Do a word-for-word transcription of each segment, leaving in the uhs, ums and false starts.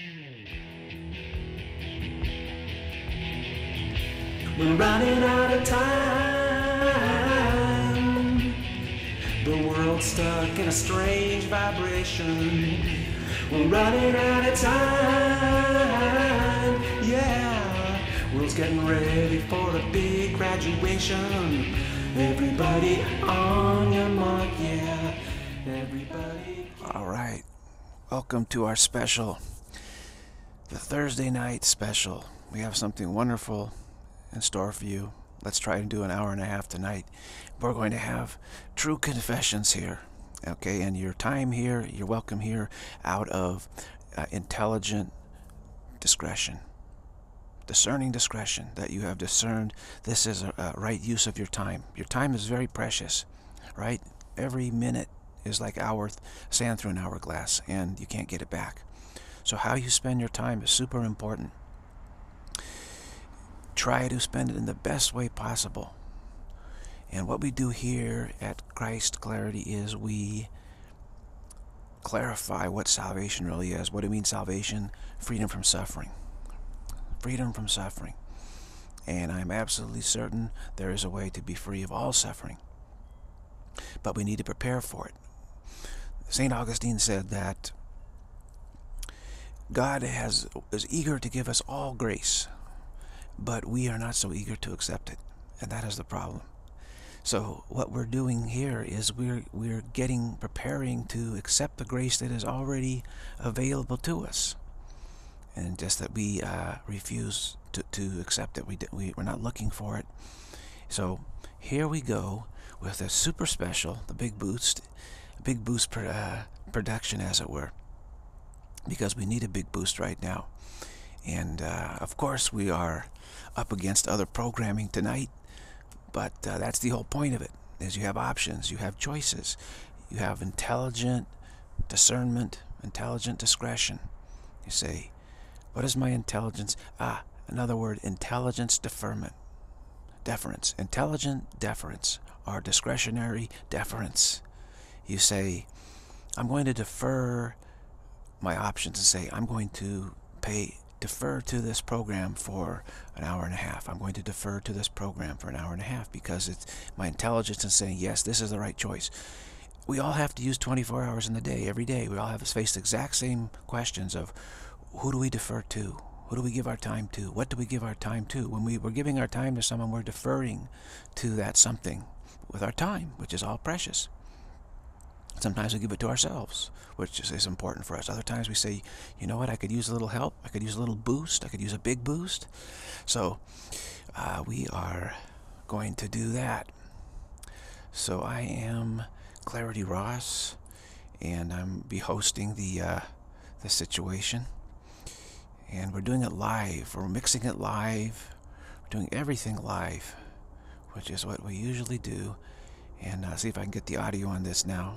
We're running out of time. The world's stuck in a strange vibration. We're running out of time. Yeah, world's getting ready for a big graduation. Everybody on your mark, yeah. Everybody. All right, welcome to our special, the Thursday night special. We have something wonderful in store for you. Let's try to do an hour and a half tonight. We're going to have true confessions here, okay? And your time here, you're welcome here out of uh, intelligent discretion, discerning discretion, that you have discerned this is a, a right use of your time. Your time is very precious, right? Every minute is like hour sand through an hourglass, and you can't get it back. So how you spend your time is super important. Try to spend it in the best way possible. And what we do here at Christ Clarity is we clarify what salvation really is. What do you mean salvation? Freedom from suffering. Freedom from suffering. And I'm absolutely certain there is a way to be free of all suffering. But we need to prepare for it. Saint Augustine said that God has, is eager to give us all grace, but we are not so eager to accept it, and that is the problem. So what we're doing here is we're we're getting preparing to accept the grace that is already available to us, and just that we uh, refuse to, to accept it. We, we we're not looking for it. So here we go with a super special, the big boost, big boost per, uh, production, as it were, because we need a big boost right now. And uh, of course we are up against other programming tonight, but uh, that's the whole point of it, is you have options, you have choices, you have intelligent discernment, intelligent discretion. You say, what is my intelligence? Ah, another word, intelligence deferment, deference, intelligent deference, or discretionary deference. You say, I'm going to defer my options and say, I'm going to pay defer to this program for an hour and a half. I'm going to defer to this program for an hour and a half because it's my intelligence is saying, yes, this is the right choice. We all have to use twenty-four hours in the day, every day. We all have to face the exact same questions of who do we defer to? Who do we give our time to? What do we give our time to? When we, we're giving our time to someone, we're deferring to that something with our time, which is all precious. Sometimes we give it to ourselves, which is, is important for us. Other times we say, you know what, I could use a little help. I could use a little boost. I could use a big boost. So uh, we are going to do that. So I am Clarity Ross, and I'm be hosting the, uh, the situation. And we're doing it live. We're mixing it live. We're doing everything live, which is what we usually do. And uh, see if I can get the audio on this now.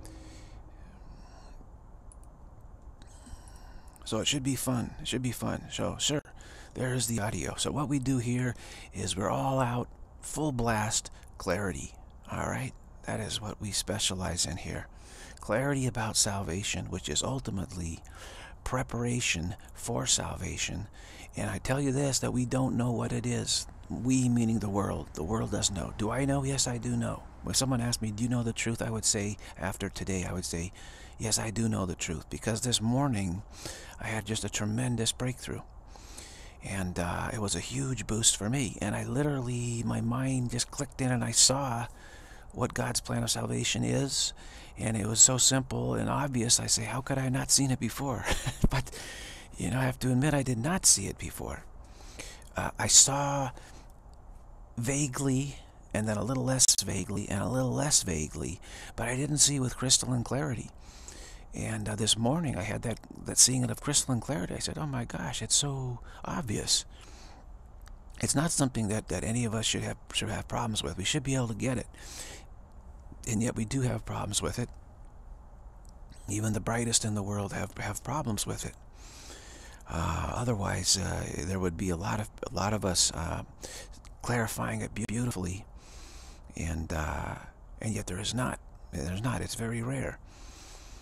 So it should be fun. It should be fun. So, sure, there's the audio. So what we do here is we're all out, full blast, clarity. All right? That is what we specialize in here. Clarity about salvation, which is ultimately preparation for salvation. And I tell you this, that we don't know what it is. We, meaning the world. The world doesn't know. Do I know? Yes, I do know. When someone asks me, do you know the truth? I would say, after today, I would say, yes, I do know the truth. Because this morning, I had just a tremendous breakthrough. And uh, it was a huge boost for me. And I literally, my mind just clicked in and I saw what God's plan of salvation is. And it was so simple and obvious. I say, how could I have not seen it before? But, you know, I have to admit, I did not see it before. Uh, I saw vaguely, and then a little less vaguely, and a little less vaguely, but I didn't see with crystalline clarity. And uh, this morning I had that, that seeing it of crystalline clarity. I said, oh my gosh, it's so obvious. It's not something that, that any of us should have, should have problems with. We should be able to get it. And yet we do have problems with it. Even the brightest in the world have, have problems with it. Uh, otherwise, uh, there would be a lot of a lot of us uh, clarifying it beautifully, and uh, and yet there is not. There's not. It's very rare.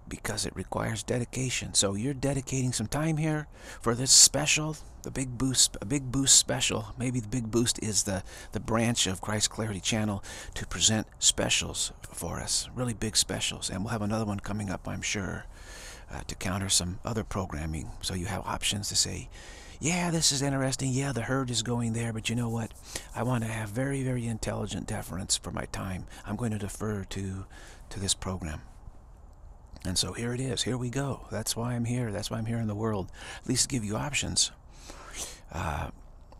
because it requires dedication. So you're dedicating some time here for this special, the Big Boost, a Big Boost special. Maybe the Big Boost is the, the branch of Christ Clarity Channel to present specials for us, really big specials. And we'll have another one coming up, I'm sure, uh, to counter some other programming. So you have options to say, yeah, this is interesting. Yeah, the herd is going there, but you know what? I want to have very, very intelligent deference for my time. I'm going to defer to, to this program. And so here it is. Here we go. That's why I'm here. That's why I'm here in the world. At least to give you options. Uh,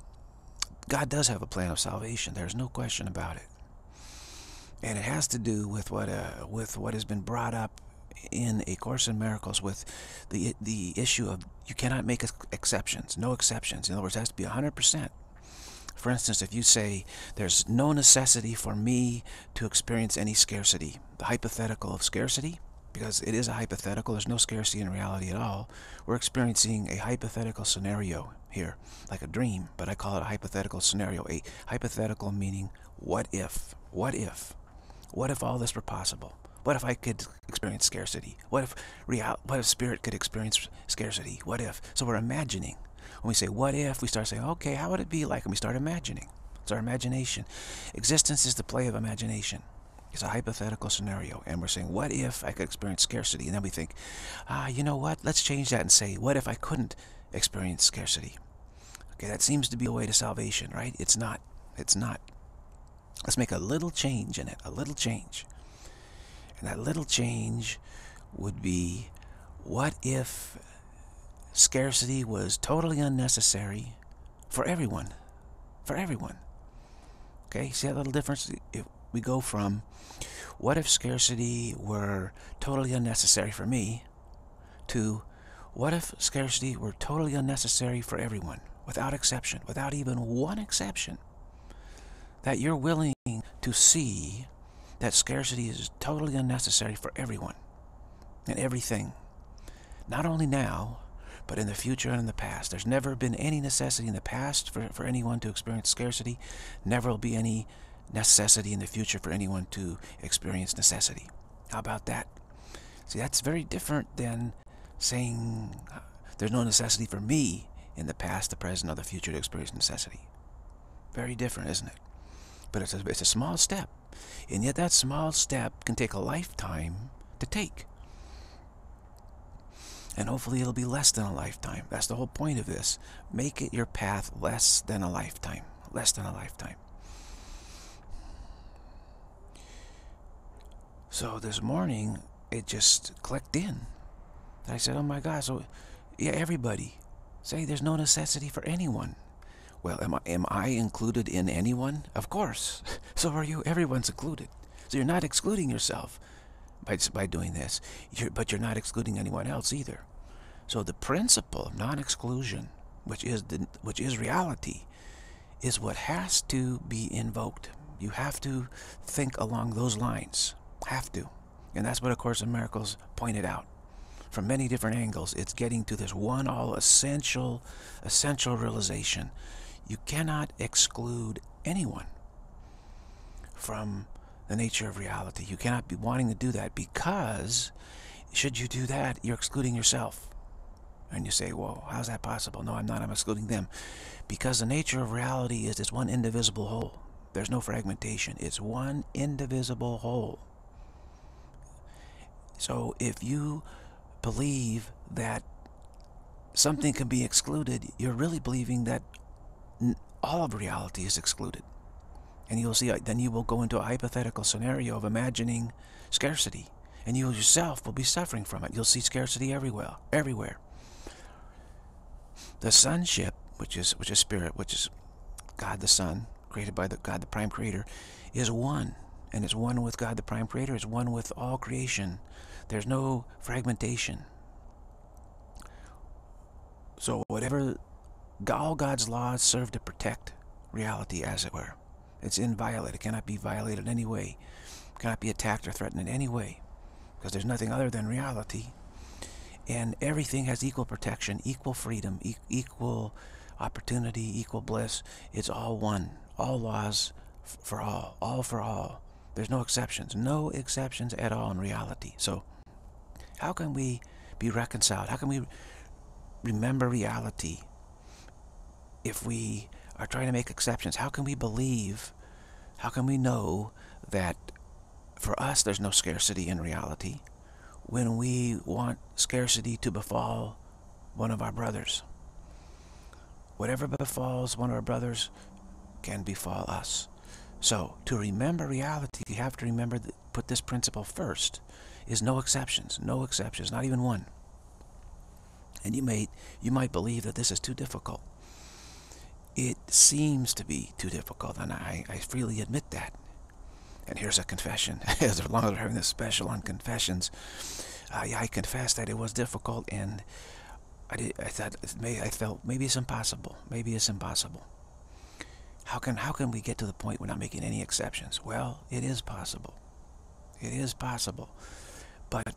God does have a plan of salvation. There's no question about it. And it has to do with what uh, with what has been brought up in A Course in Miracles, with the the issue of you cannot make exceptions. No exceptions. In other words, it has to be one hundred percent. For instance, if you say there's no necessity for me to experience any scarcity, the hypothetical of scarcity, because it is a hypothetical, there's no scarcity in reality at all. We're experiencing a hypothetical scenario here, like a dream, but I call it a hypothetical scenario. A hypothetical meaning, what if? What if? What if all this were possible? What if I could experience scarcity? What if real? What if spirit could experience scarcity? What if? So we're imagining. When we say what if, we start saying, okay, how would it be like? And we start imagining. It's our imagination. Existence is the play of imagination. It's a hypothetical scenario, and we're saying, what if I could experience scarcity? And then we think, ah, you know what? Let's change that and say, what if I couldn't experience scarcity? Okay, that seems to be a way to salvation, right? It's not. It's not. Let's make a little change in it, a little change. And that little change would be, what if scarcity was totally unnecessary for everyone? For everyone. Okay, see that little difference? If we go from, what if scarcity were totally unnecessary for me, to, what if scarcity were totally unnecessary for everyone, without exception, without even one exception? That you're willing to see that scarcity is totally unnecessary for everyone and everything. Not only now, but in the future and in the past. There's never been any necessity in the past for, for anyone to experience scarcity. Never will be any necessity in the future for anyone to experience necessity. How about that? See, that's very different than saying uh, there's no necessity for me in the past, the present, or the future to experience necessity. Very different, isn't it? But it's a, it's a small step. And yet that small step can take a lifetime to take. And hopefully it'll be less than a lifetime. That's the whole point of this. Make it your path less than a lifetime. Less than a lifetime. So this morning, it just clicked in. I said, oh my God, so yeah, everybody. Say there's no necessity for anyone. Well, am I, am I included in anyone? Of course. So are you. Everyone's included. So you're not excluding yourself by, by doing this. You're, but you're not excluding anyone else either. So the principle of non-exclusion, which is the, which is reality, is what has to be invoked. You have to think along those lines. Have to. And that's what A Course in Miracles pointed out. From many different angles, it's getting to this one all essential, essential realization. You cannot exclude anyone from the nature of reality. You cannot be wanting to do that, because should you do that, you're excluding yourself. And you say, whoa, how's that possible? No, I'm not. I'm excluding them. Because the nature of reality is it's one indivisible whole. There's no fragmentation. It's one indivisible whole. So if you believe that something can be excluded, you're really believing that all of reality is excluded. And you'll see, then you will go into a hypothetical scenario of imagining scarcity. And you yourself will be suffering from it. You'll see scarcity everywhere. Everywhere. The sonship, which is which is spirit, which is God the Son, created by the God the Prime Creator, is one. And it's one with God the Prime Creator. It's one with all creation. There's no fragmentation. So whatever, all God's laws serve to protect reality, as it were. It's inviolate. It cannot be violated in any way. It cannot be attacked or threatened in any way, because there's nothing other than reality. And everything has equal protection, equal freedom, e equal opportunity, equal bliss. It's all one. All laws for all. All for all. There's no exceptions. No exceptions at all in reality. So How can we be reconciled? How can we remember reality if we are trying to make exceptions? How can we believe, how can we know that for us there's no scarcity in reality when we want scarcity to befall one of our brothers? Whatever befalls one of our brothers can befall us. So to remember reality, you have to remember that, put this principle first, is no exceptions, no exceptions, not even one. And you may you might believe that this is too difficult. It seems to be too difficult, and I, I freely admit that. And here's a confession. As long as we're having this special on confessions, I, I confess that it was difficult, and I did. I thought may I felt maybe it's impossible. Maybe it's impossible. How can how can we get to the point we're not making any exceptions? Well, it is possible. It is possible, but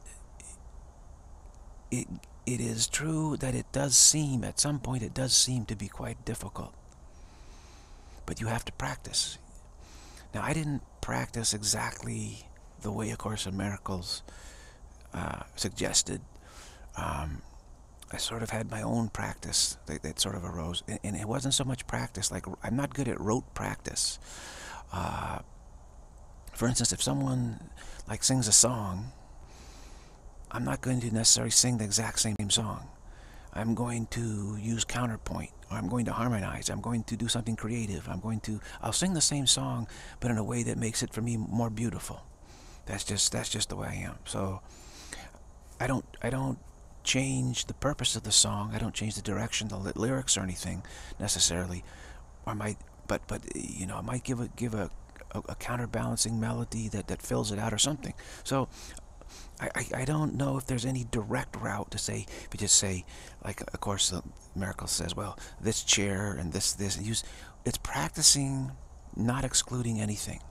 it it is true that it does seem at some point it does seem to be quite difficult. But you have to practice. Now, I didn't practice exactly the way A Course in Miracles uh, suggested. Um, I sort of had my own practice that, that sort of arose. And, and it wasn't so much practice, like I'm not good at rote practice. Uh, for instance, if someone like sings a song, I'm not going to necessarily sing the exact same song. I'm going to use counterpoint, or I'm going to harmonize, I'm going to do something creative, I'm going to, I'll sing the same song, but in a way that makes it for me more beautiful. That's just, that's just the way I am. So, I don't, I don't change the purpose of the song, I don't change the direction, the lyrics or anything, necessarily. I might, but, but, you know, I might give a, give a, a, a counterbalancing melody that, that fills it out or something. So, I, I, I don't know if there's any direct route to say, if you just say, like, of course, the Miracle says, well, this chair and this, this, and use, it's practicing not excluding anything.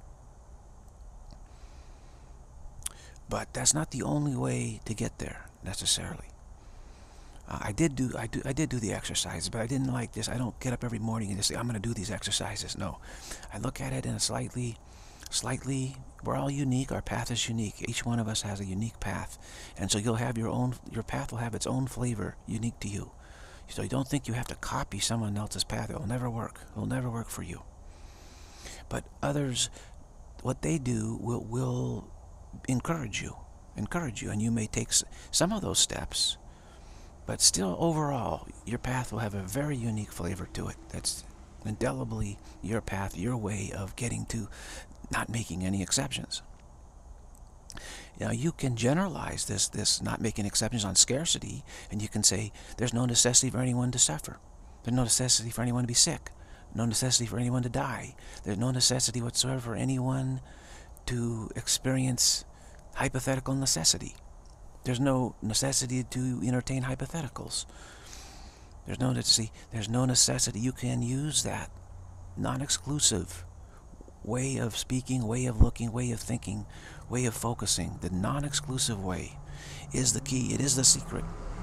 But that's not the only way to get there, necessarily. Uh, I did do, I do, I did do the exercises, but I didn't like this. I don't get up every morning and just say, I'm going to do these exercises. No. I look at it in a slightly, slightly, we're all unique. Our path is unique. Each one of us has a unique path. And so you'll have your own, your path will have its own flavor unique to you. So you don't think you have to copy someone else's path. It will never work. It will never work for you. But others, what they do will, will encourage you. Encourage you. And you may take some of those steps. But still, overall, your path will have a very unique flavor to it. That's indelibly your path, your way of getting to not making any exceptions. Now, you can generalize this, this not making exceptions on scarcity, and you can say there's no necessity for anyone to suffer. There's no necessity for anyone to be sick. No necessity for anyone to die. There's no necessity whatsoever for anyone to experience hypothetical necessity. There's no necessity to entertain hypotheticals. There's no necessity. There's no necessity. You can use that non-exclusive way of speaking, way of looking, way of thinking, way of focusing. The non-exclusive way is the key. It is the secret.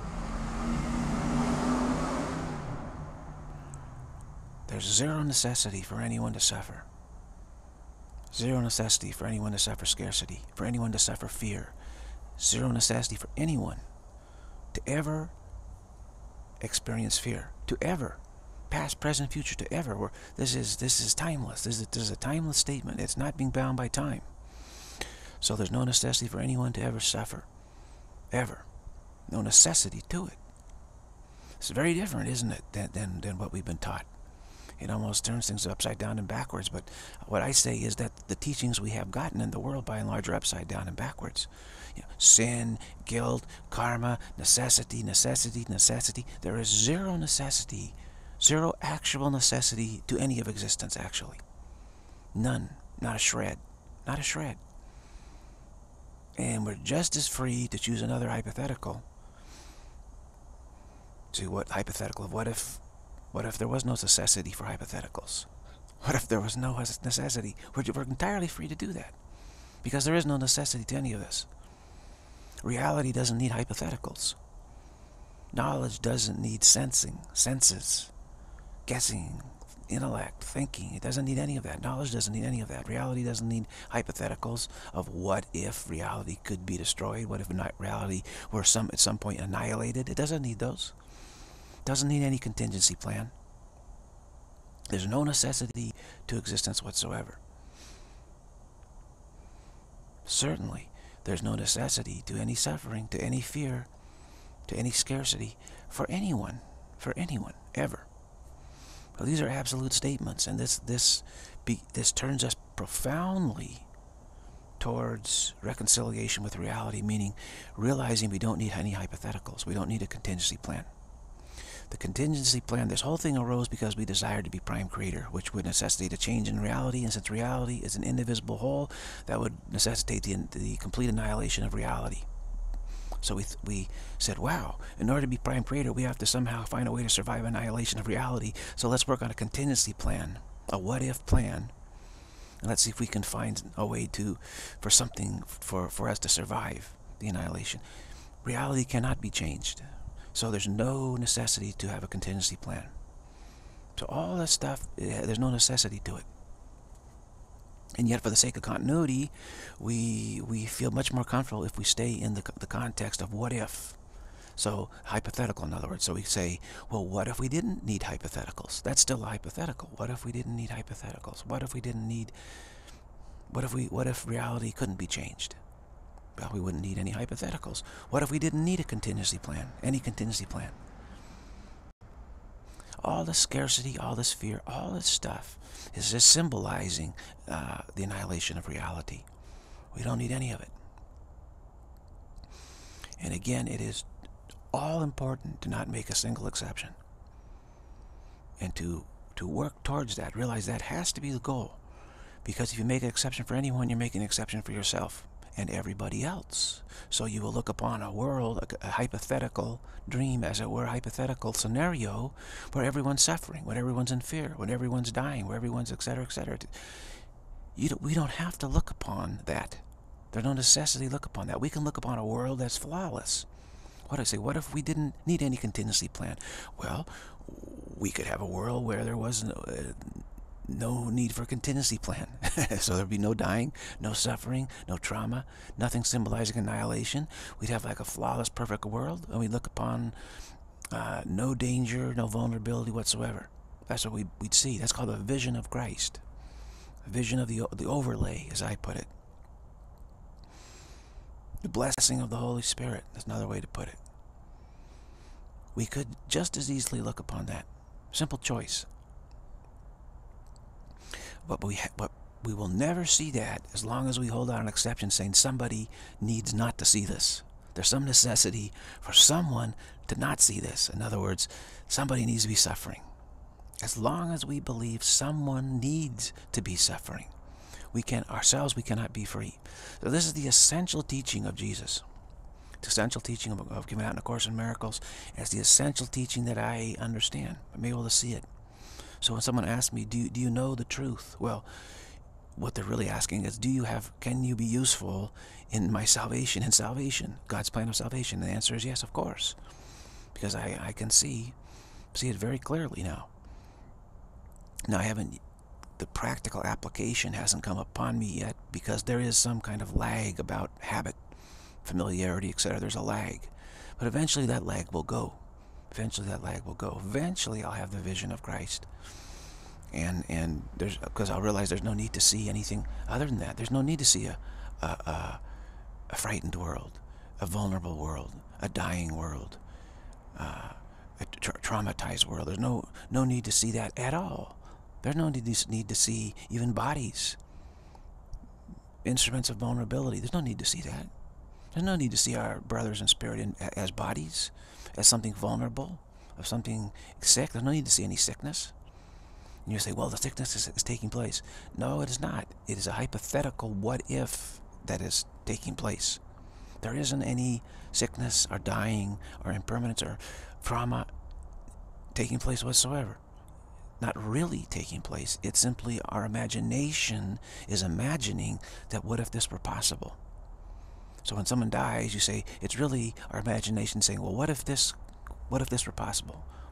There's zero necessity for anyone to suffer. Zero necessity for anyone to suffer scarcity, for anyone to suffer fear. Zero necessity for anyone to ever experience fear, to ever, past, present, future, to ever. Where this is this is timeless. This is, this is a timeless statement. It's not being bound by time. So there's no necessity for anyone to ever suffer, ever. No necessity to it. It's very different, isn't it, than than, than what we've been taught. It almost turns things upside down and backwards. But what I say is that the teachings we have gotten in the world, by and large, are upside down and backwards. You know, sin, guilt, karma, necessity, necessity, necessity. There is zero necessity, zero actual necessity to any of existence, actually. None. Not a shred. Not a shred. And we're just as free to choose another hypothetical. To what hypothetical of what if, what if there was no necessity for hypotheticals? What if there was no necessity? We're, we're entirely free to do that. Because there is no necessity to any of this. Reality doesn't need hypotheticals. Knowledge doesn't need sensing, senses, guessing, intellect, thinking. It doesn't need any of that. Knowledge doesn't need any of that. Reality doesn't need hypotheticals of what if reality could be destroyed, what if reality were some at some point annihilated. It doesn't need those. It doesn't need any contingency plan. There's no necessity to existence whatsoever. Certainly, there's no necessity to any suffering, to any fear, to any scarcity for anyone, for anyone, ever. Well, these are absolute statements, and this this be, this turns us profoundly towards reconciliation with reality, meaning realizing we don't need any hypotheticals. We don't need a contingency plan. The contingency plan, this whole thing arose because we desired to be prime creator, which would necessitate a change in reality, and since reality is an indivisible whole, that would necessitate the, the complete annihilation of reality. So we, th we said, wow, in order to be prime creator, we have to somehow find a way to survive annihilation of reality. So let's work on a contingency plan, a what-if plan. And let's see if we can find a way to, for something, for, for us to survive the annihilation. Reality cannot be changed. So there's no necessity to have a contingency plan. So all that stuff, there's no necessity to it. And yet, for the sake of continuity, we we feel much more comfortable if we stay in the, the context of what if. So, hypothetical, in other words. So we say, well, what if we didn't need hypotheticals? That's still a hypothetical. What if we didn't need hypotheticals? What if we didn't need, what if we, what if reality couldn't be changed? Well, we wouldn't need any hypotheticals. What if we didn't need a contingency plan? Any contingency plan? All this scarcity, all this fear, all this stuff is just symbolizing uh, the annihilation of reality. We don't need any of it. And again, it is all important to not make a single exception. And to, to work towards that, realize that has to be the goal. Because if you make an exception for anyone, you're making an exception for yourself and everybody else. So you will look upon a world, a, a hypothetical dream, as it were, a hypothetical scenario where everyone's suffering, where everyone's in fear, when everyone's dying, where everyone's et cetera, et cetera. You don't, we don't have to look upon that. There's no necessity to look upon that. We can look upon a world that's flawless. What do I say? What if we didn't need any contingency plan? Well, we could have a world where there was no, uh, no need for a contingency plan. So there'd be no dying, no suffering, no trauma, nothing symbolizing annihilation. We'd have like a flawless, perfect world, and we'd look upon uh, no danger, no vulnerability whatsoever. That's what we'd, we'd see. That's called a vision of Christ. A vision of the, the overlay, as I put it. The blessing of the Holy Spirit. That's another way to put it. We could just as easily look upon that. Simple choice. But we, ha but we will never see that as long as we hold out an exception saying somebody needs not to see this. There's some necessity for someone to not see this. In other words, somebody needs to be suffering. As long as we believe someone needs to be suffering, we can ourselves we cannot be free. So this is the essential teaching of Jesus. The essential teaching of, of given out in A Course in Miracles. And it's the essential teaching that I understand. I'm able to see it. So when someone asks me, do, do you know the truth? Well, what they're really asking is, do you have, can you be useful in my salvation, in salvation, God's plan of salvation? And the answer is yes, of course. Because I, I can see, see it very clearly now. Now I haven't, the practical application hasn't come upon me yet because there is some kind of lag about habit, familiarity, et cetera. There's a lag. But eventually that lag will go. Eventually that lag will go. Eventually I'll have the vision of Christ. And and there's because I'll realize there's no need to see anything other than that. There's no need to see a a, a, a frightened world, a vulnerable world, a dying world, uh, a tra traumatized world. There's no no need to see that at all. There's no need to, need to see even bodies, instruments of vulnerability. There's no need to see that. There's no need to see our brothers in spirit in, as bodies, as something vulnerable, of something sick. There's no need to see any sickness. And you say, well, the sickness is, is taking place. No, it is not. It is a hypothetical what if that is taking place. There isn't any sickness or dying or impermanence or trauma taking place whatsoever. Not really taking place. It's simply our imagination is imagining that what if this were possible. So when someone dies, you say, it's really our imagination saying, well, what if this, what if this were possible?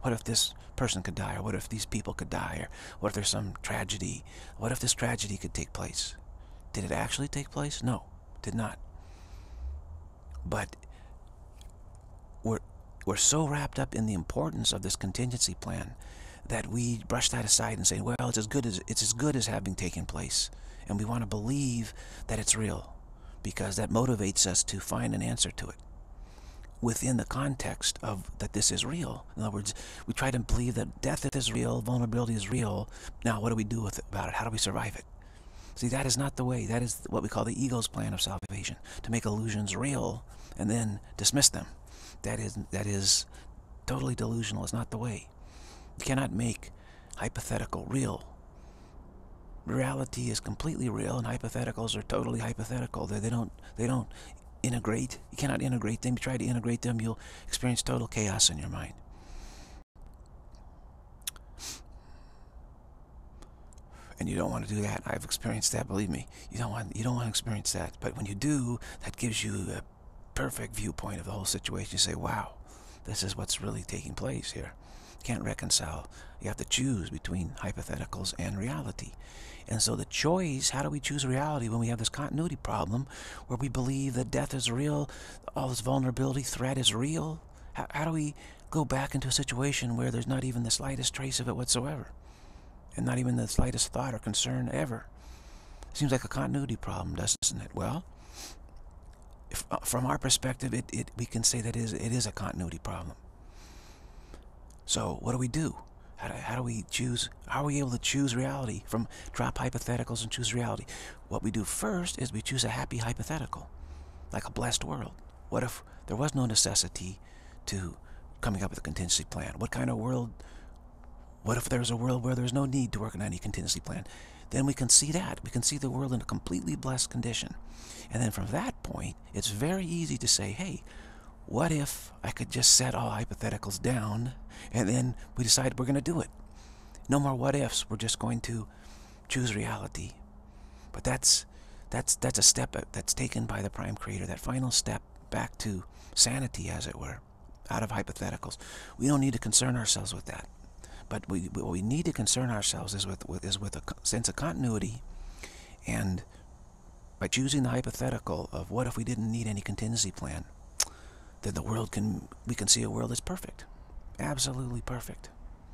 What if this person could die? Or what if these people could die? Or what if there's some tragedy? What if this tragedy could take place? Did it actually take place? No, it did not. But we're, we're so wrapped up in the importance of this contingency plan that we brush that aside and say, well, it's as good as, it's as good as having taken place. And we want to believe that it's real, because that motivates us to find an answer to it within the context of that this is real. In other words, we try to believe that death is real, vulnerability is real. Now, what do we do with it, about it? How do we survive it? See, that is not the way. That is what we call the ego's plan of salvation, to make illusions real and then dismiss them. That is, that is totally delusional. It's not the way. You cannot make hypothetical real. Reality is completely real, and hypotheticals are totally hypothetical. They, they don't they don't integrate. You cannot integrate them. You try to integrate them, you'll experience total chaos in your mind. And you don't want to do that. I've experienced that, believe me. You don't want you don't want to experience that. But when you do, that gives you a perfect viewpoint of the whole situation. You say, wow, this is what's really taking place here. You can't reconcile. You have to choose between hypotheticals and reality. And so the choice, how do we choose reality when we have this continuity problem where we believe that death is real, all this vulnerability, threat is real? How, how do we go back into a situation where there's not even the slightest trace of it whatsoever? And not even the slightest thought or concern ever? It seems like a continuity problem, doesn't it? Well, if, uh, from our perspective, it, it, we can say that it is, it is a continuity problem. So what do we do? How do, how do we choose? How are we able to choose reality? From drop hypotheticals and choose reality? What we do first is we choose a happy hypothetical, like a blessed world. What if there was no necessity to coming up with a contingency plan? What kind of world? What if there's a world where there's no need to work on any contingency plan? Then we can see that. We can see the world in a completely blessed condition. And then from that point, it's very easy to say, hey, what if I could just set all hypotheticals down and then we decide we're going to do it? No more what ifs. We're just going to choose reality. But that's that's that's a step that's taken by the Prime Creator, that final step back to sanity, as it were, out of hypotheticals. We don't need to concern ourselves with that. But we, what we need to concern ourselves is with, with is with a sense of continuity, and by choosing the hypothetical of what if we didn't need any contingency plan, then the world can, we can see a world that's perfect. Absolutely perfect.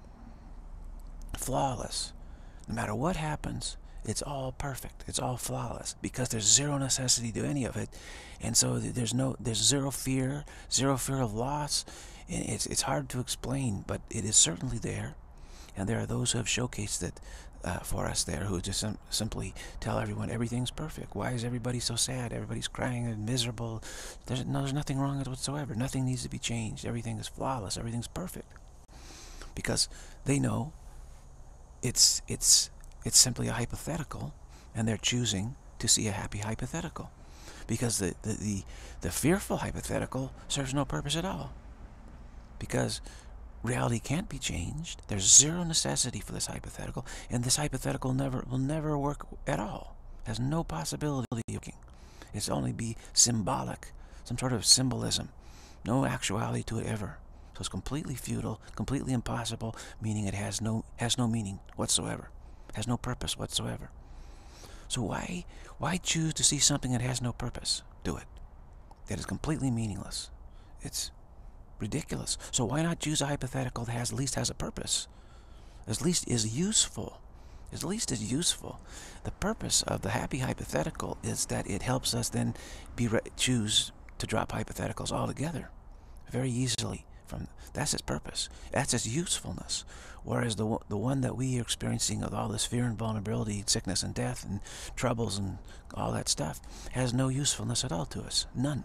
Flawless. No matter what happens, it's all perfect. It's all flawless, because there's zero necessity to any of it. And so there's no, there's zero fear, zero fear of loss. It's, it's hard to explain, but it is certainly there. And there are those who have showcased it uh, for us there, who just sim simply tell everyone everything's perfect. Why is everybody so sad? Everybody's crying and miserable. There's, no, there's nothing wrong with it whatsoever. Nothing needs to be changed. Everything is flawless. Everything's perfect. Because they know it's, it's, it's simply a hypothetical, and they're choosing to see a happy hypothetical. Because the, the, the, the fearful hypothetical serves no purpose at all. Because reality can't be changed. There's zero necessity for this hypothetical, and this hypothetical never will never work at all. Has no possibility of working. It's only be symbolic, some sort of symbolism. No actuality to it ever. So it's completely futile, completely impossible, meaning it has no has no meaning whatsoever. Has no purpose whatsoever. So why why choose to see something that has no purpose? Do it. That is completely meaningless. It's ridiculous. So why not choose a hypothetical that has at least has a purpose? At least is useful. At least is useful. The purpose of the happy hypothetical is that it helps us then be re choose to drop hypotheticals altogether very easily. From that's its purpose. That's its usefulness. Whereas the the one that we are experiencing with all this fear and vulnerability, sickness and death and troubles and all that stuff has no usefulness at all to us. None.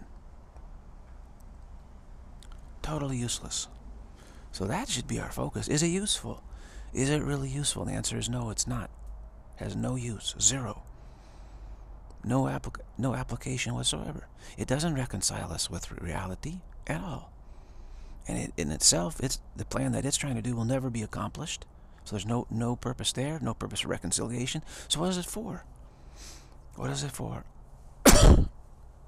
Totally useless. So that should be our focus. Is it useful? Is it really useful? The answer is no, it's not. It has no use. Zero. No, applica no application whatsoever. It doesn't reconcile us with reality at all. And it, in itself, it's the plan that it's trying to do will never be accomplished. So there's no, no purpose there, no purpose for reconciliation. So what is it for? What is it for?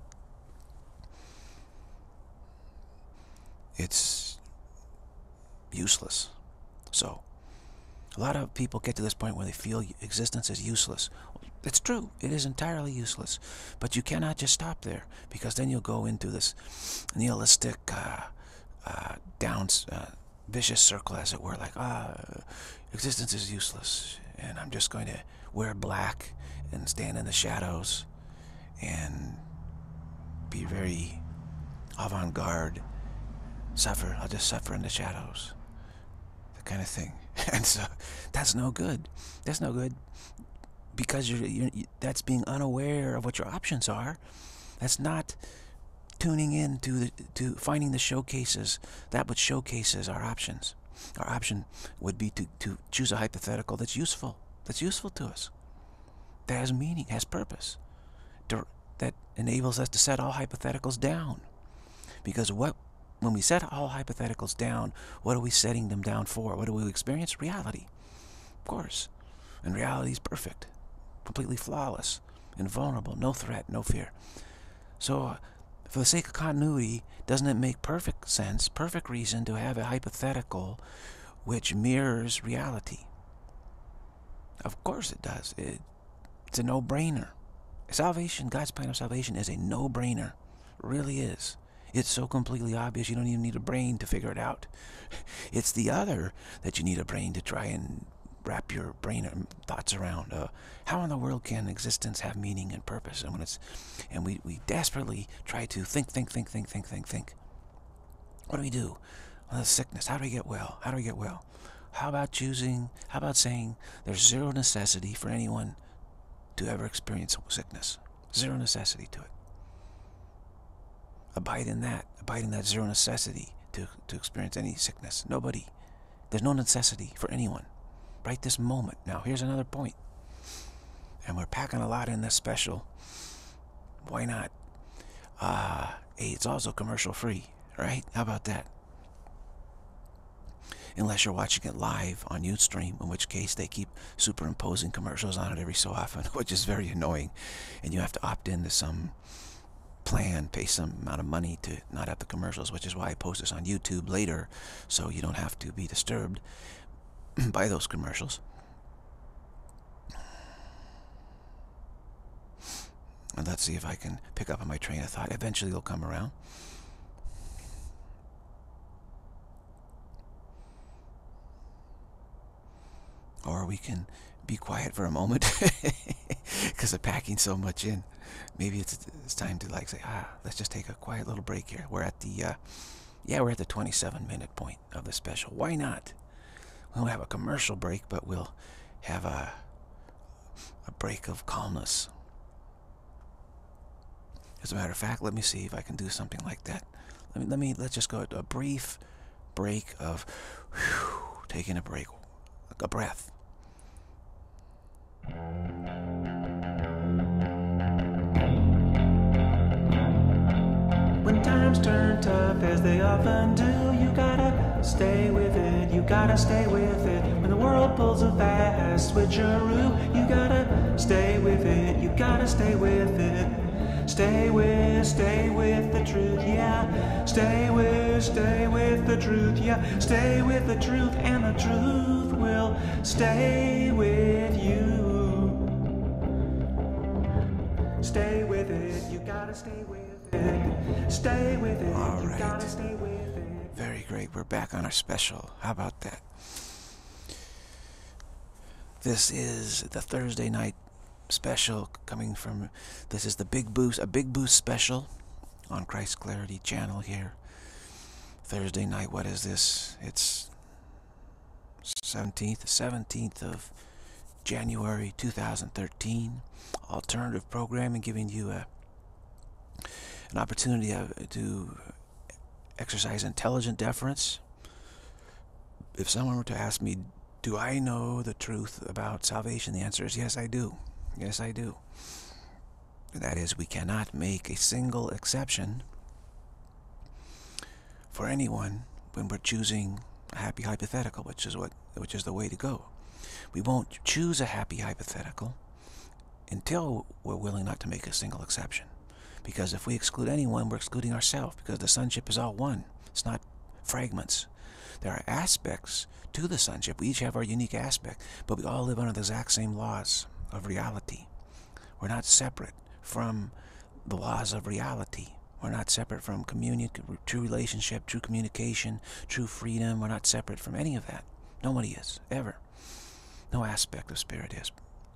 It's useless. So, a lot of people get to this point where they feel existence is useless. It's true, it is entirely useless. But you cannot just stop there, because then you'll go into this nihilistic, uh, uh, down, uh, vicious circle, as it were, like, ah, existence is useless, and I'm just going to wear black and stand in the shadows and be very avant-garde, suffer, I'll just suffer in the shadows, that kind of thing. And so, that's no good. That's no good, because you're, you're, that's being unaware of what your options are. That's not tuning in to, the, to finding the showcases, that which showcases our options. Our option would be to, to choose a hypothetical that's useful, that's useful to us, that has meaning, has purpose, to, that enables us to set all hypotheticals down. Because what, when we set all hypotheticals down, what are we setting them down for? What do we experience? Reality, of course. And reality is perfect, completely flawless, invulnerable, no threat, no fear. So, uh, for the sake of continuity, doesn't it make perfect sense, perfect reason to have a hypothetical which mirrors reality? Of course it does. It, it's a no-brainer. Salvation, God's plan of salvation, is a no-brainer. It really is. It's so completely obvious you don't even need a brain to figure it out. It's the other that you need a brain to try and wrap your brain and thoughts around. Uh, how in the world can existence have meaning and purpose? And when it's, and we, we desperately try to think, think, think, think, think, think, think. What do we do? Well, sickness. How do we get well? How do we get well? How about choosing, how about saying there's zero necessity for anyone to ever experience sickness? Zero necessity to it. Abide in that. Abide in that zero necessity to, to experience any sickness. Nobody. There's no necessity for anyone. Right this moment. Now, here's another point. And we're packing a lot in this special. Why not? Uh, hey, it's also commercial free, right? How about that? Unless you're watching it live on Ustream, in which case they keep superimposing commercials on it every so often, which is very annoying. And you have to opt into some plan, pay some amount of money to not have the commercials, which is why I post this on YouTube later, so you don't have to be disturbed by those commercials. And let's see if I can pick up on my train of thought. Eventually it'll come around. Or we can be quiet for a moment because of packing so much in. Maybe it's, it's time to like say, ah, let's just take a quiet little break here. We're at the, uh, yeah, we're at the twenty-seven minute point of the special. Why not? We won't have a commercial break, but we'll have a, a break of calmness. As a matter of fact, let me see if I can do something like that. Let me, let me, let's just go to a brief break of whew, taking a break, a breath. When times turn tough, as they often do, you gotta stay with it, you gotta stay with it. When the world pulls a fast switcheroo, you gotta stay with it, you gotta stay with it. Stay with, stay with the truth, yeah. Stay with, stay with the truth, yeah. Stay with the truth, and the truth will stay with you. Stay with it, you gotta stay with it. Stay with it, All you right. gotta stay with it. Very great. We're back on our special. How about that? This is the Thursday night special coming from, this is the Big Boost, a Big Boost special on Christ Clarity channel here. Thursday night, what is this? It's seventeenth, seventeenth of January two thousand thirteen. Alternative programming, giving you a an opportunity to exercise intelligent deference. If someone were to ask me, do I know the truth about salvation? The answer is yes, I do. Yes, I do. That is, we cannot make a single exception for anyone when we're choosing a happy hypothetical, which is what, which is the way to go. We won't choose a happy hypothetical until we're willing not to make a single exception. Because if we exclude anyone, we're excluding ourselves, because the sonship is all one. It's not fragments. There are aspects to the sonship. We each have our unique aspect, but we all live under the exact same laws of reality. We're not separate from the laws of reality. We're not separate from communion, true relationship, true communication, true freedom. We're not separate from any of that. Nobody is, ever. No aspect of spirit is.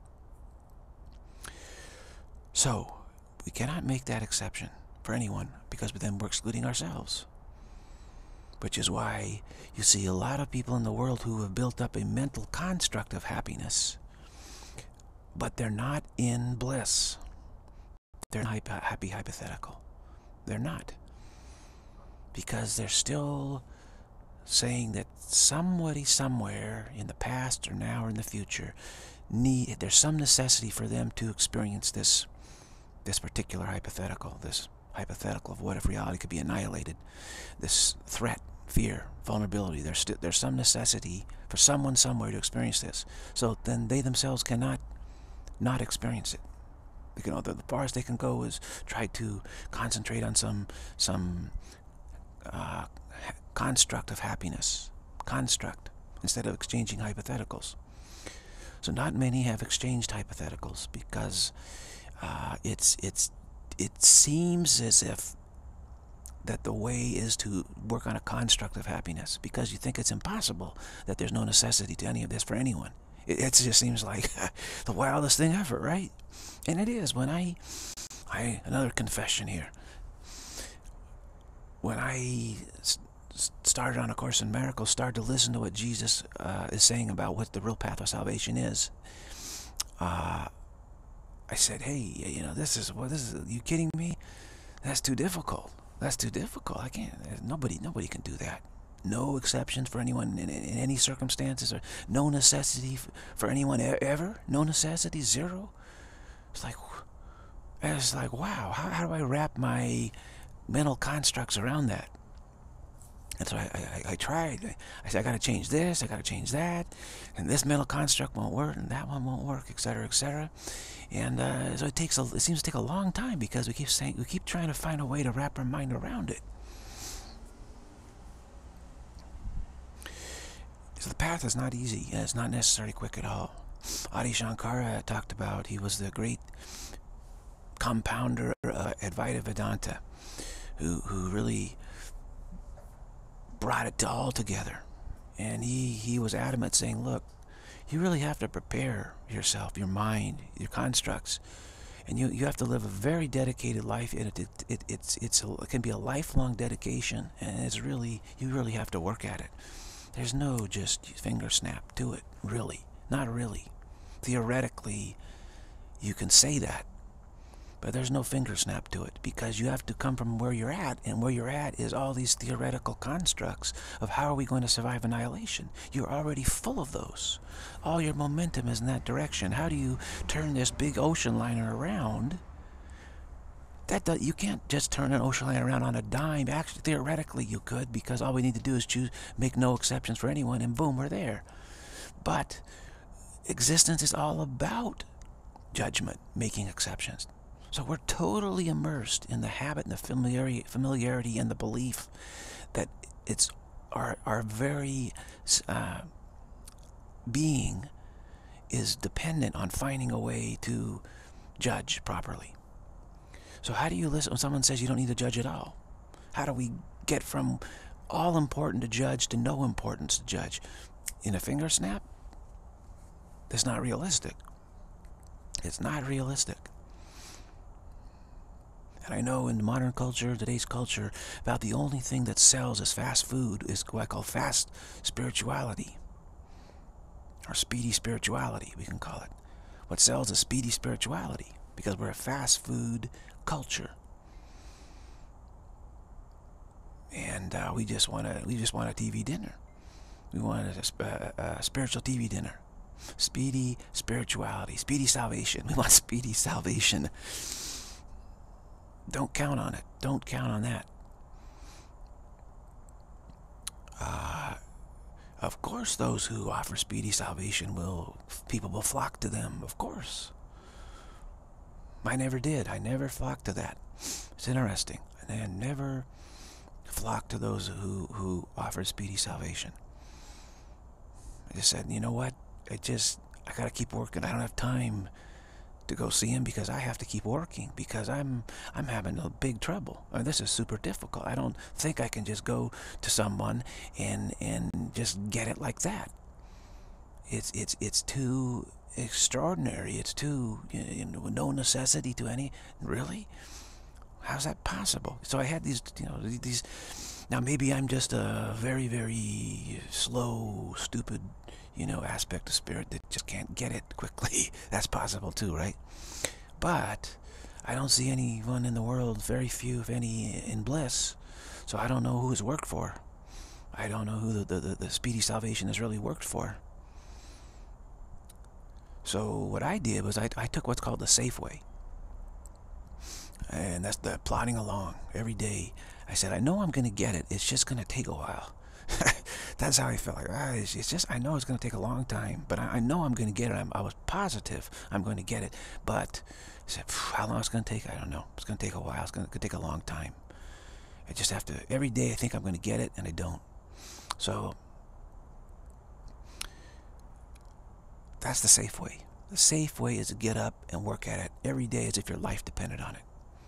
So, we cannot make that exception for anyone, because then we're excluding ourselves. Which is why you see a lot of people in the world who have built up a mental construct of happiness, but they're not in bliss. They're not happy hypothetical. They're not. Because they're still saying that somebody somewhere in the past or now or in the future, need there's some necessity for them to experience this this particular hypothetical, this hypothetical of what if reality could be annihilated, this threat, fear, vulnerability. There's, there's some necessity for someone somewhere to experience this. So then they themselves cannot not experience it. You know, the, the farthest they can go is try to concentrate on some some uh, construct of happiness, construct, instead of exchanging hypotheticals. So not many have exchanged hypotheticals because uh, it's it's it seems as if that the way is to work on a construct of happiness, because you think it's impossible, that there's no necessity to any of this for anyone. It, it just seems like the wildest thing ever, right? And it is. When I, I another confession here. When I started on A Course in Miracles, started to listen to what Jesus uh, is saying about what the real path of salvation is, uh, I said, hey, you know, this is what this is. Are you kidding me? That's too difficult. That's too difficult. I can't. Nobody, nobody can do that. No exceptions for anyone in, in, in any circumstances, or no necessity for anyone ever. No necessity, zero. It's like, it's like, wow. How, how do I wrap my mental constructs around that? And so I, I, I tried. I said, I got to change this. I got to change that. And this mental construct won't work, and that one won't work, et cetera, et cetera. And uh, so it takes. A, it seems to take a long time, because we keep saying, we keep trying to find a way to wrap our mind around it. So the path is not easy. It's not necessarily quick at all. Adi Shankara talked about, he was the great compounder of Advaita Vedanta, who who really brought it all together. And he, he was adamant, saying, look, you really have to prepare yourself, your mind, your constructs. And you, you have to live a very dedicated life. And it, it, it, it's, it's a, it can be a lifelong dedication. And it's really, you really have to work at it. There's no just finger snap to it, really. Not really. Theoretically, you can say that. But there's no finger snap to it, because you have to come from where you're at, and where you're at is all these theoretical constructs of how are we going to survive annihilation. You're already full of those. All your momentum is in that direction. How do you turn this big ocean liner around? That does, you can't just turn an ocean liner around on a dime. Actually, theoretically you could, because all we need to do is choose, make no exceptions for anyone, and boom, we're there. But existence is all about judgment, making exceptions. So we're totally immersed in the habit and the familiarity, familiarity and the belief that it's our, our very uh, being is dependent on finding a way to judge properly. So how do you listen when someone says you don't need to judge at all? How do we get from all important to judge to no importance to judge? In a finger snap? That's not realistic. It's not realistic. And I know in modern culture, today's culture, about the only thing that sells as fast food is what I call fast spirituality. Or speedy spirituality, we can call it. What sells is speedy spirituality, because we're a fast food culture. And uh, we just want a, we just want a T V dinner. We want a, a, a spiritual T V dinner. Speedy spirituality, speedy salvation. We want speedy salvation. Don't count on it. Don't count on that. Uh, of course, those who offer speedy salvation will, people will flock to them, of course. I never did. I never flocked to that. It's interesting. And I never, flock to those who, who offer speedy salvation. I just said, you know what? I just, I gotta keep working. I don't have time to go see him because I have to keep working because I'm I'm having a big trouble. I mean, this is super difficult. I don't think I can just go to someone and and just get it like that. It's it's it's too extraordinary. It's too, you know, no necessity to any. Really? How's that possible? So I had these, you know, these. Now maybe I'm just a very, very slow, stupid, you know, aspect of spirit that just can't get it quickly. That's possible too, right? But I don't see anyone in the world, very few, if any, in bliss. So I don't know who it's worked for. I don't know who the, the, the speedy salvation has really worked for. So what I did was I, I took what's called the safe way. And that's the plodding along every day. I said, I know I'm going to get it. It's just going to take a while. That's how I felt. Like, ah, it's, it's just, I know it's going to take a long time, but I, I know I'm going to get it. I'm, I was positive I'm going to get it. But I said, how long it's going to take? I don't know. It's going to take a while. It's going to take a long time. I just have to, every day I think I'm going to get it, and I don't. So that's the safe way. The safe way is to get up and work at it every day as if your life depended on it,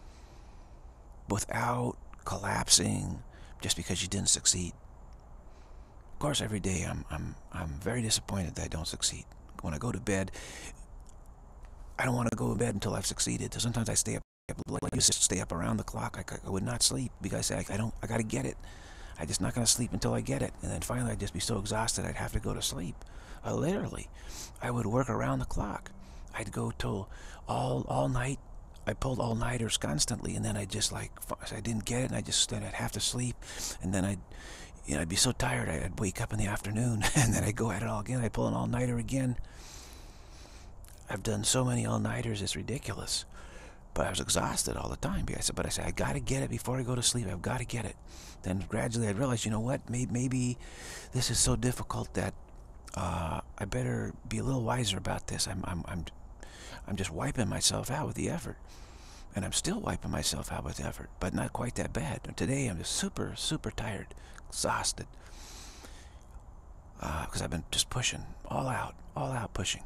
without collapsing just because you didn't succeed. Of course, every day I'm I'm I'm very disappointed that I don't succeed. When I go to bed, I don't want to go to bed until I've succeeded. So sometimes I stay up, like just stay up around the clock. I, I would not sleep because I, I don't. I got to get it. I'm just not going to sleep until I get it. And then finally, I'd just be so exhausted I'd have to go to sleep. Uh, literally, I would work around the clock. I'd go till all all night. I pulled all-nighters constantly, and then I just like I didn't get it, and I just then I'd have to sleep, and then I'd you know I'd be so tired I'd wake up in the afternoon, and then I'd go at it all again. I'd pull an all-nighter again. I've done so many all-nighters, it's ridiculous, but I was exhausted all the time. But I said, but I said I got to get it before I go to sleep. I've got to get it. Then gradually I realized, you know what? Maybe, maybe this is so difficult that uh, I better be a little wiser about this. I'm I'm I'm I'm just wiping myself out with the effort. And I'm still wiping myself out with effort, but not quite that bad. Today I'm just super, super tired, exhausted. Because uh, I've been just pushing, all out, all out pushing.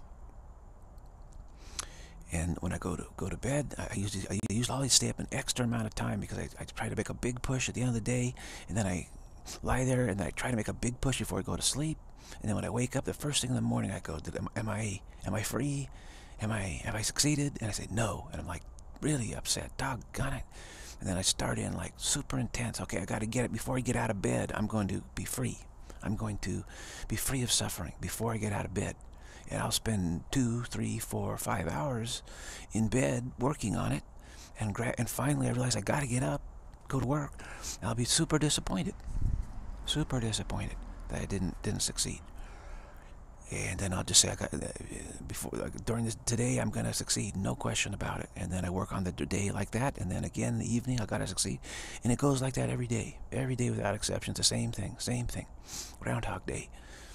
And when I go to go to bed, I usually, I usually always stay up an extra amount of time because I, I try to make a big push at the end of the day. And then I lie there and I try to make a big push before I go to sleep. And then when I wake up, the first thing in the morning I go, am, am I, am I free? Am I, have I succeeded? And I say, no. And I'm like, really upset. Doggone it. And then I start in like super intense. Okay, I got to get it before I get out of bed. I'm going to be free. I'm going to be free of suffering before I get out of bed. And I'll spend two, three, four, five hours in bed working on it. And gra and finally I realize I got to get up, go to work. And I'll be super disappointed. Super disappointed that I didn't didn't succeed. And then I'll just say, I got, before, like, during this today, I'm going to succeed, no question about it. And then I work on the day like that, and then again in the evening, I got to succeed. And it goes like that every day, every day without exception. It's the same thing, same thing. Groundhog Day.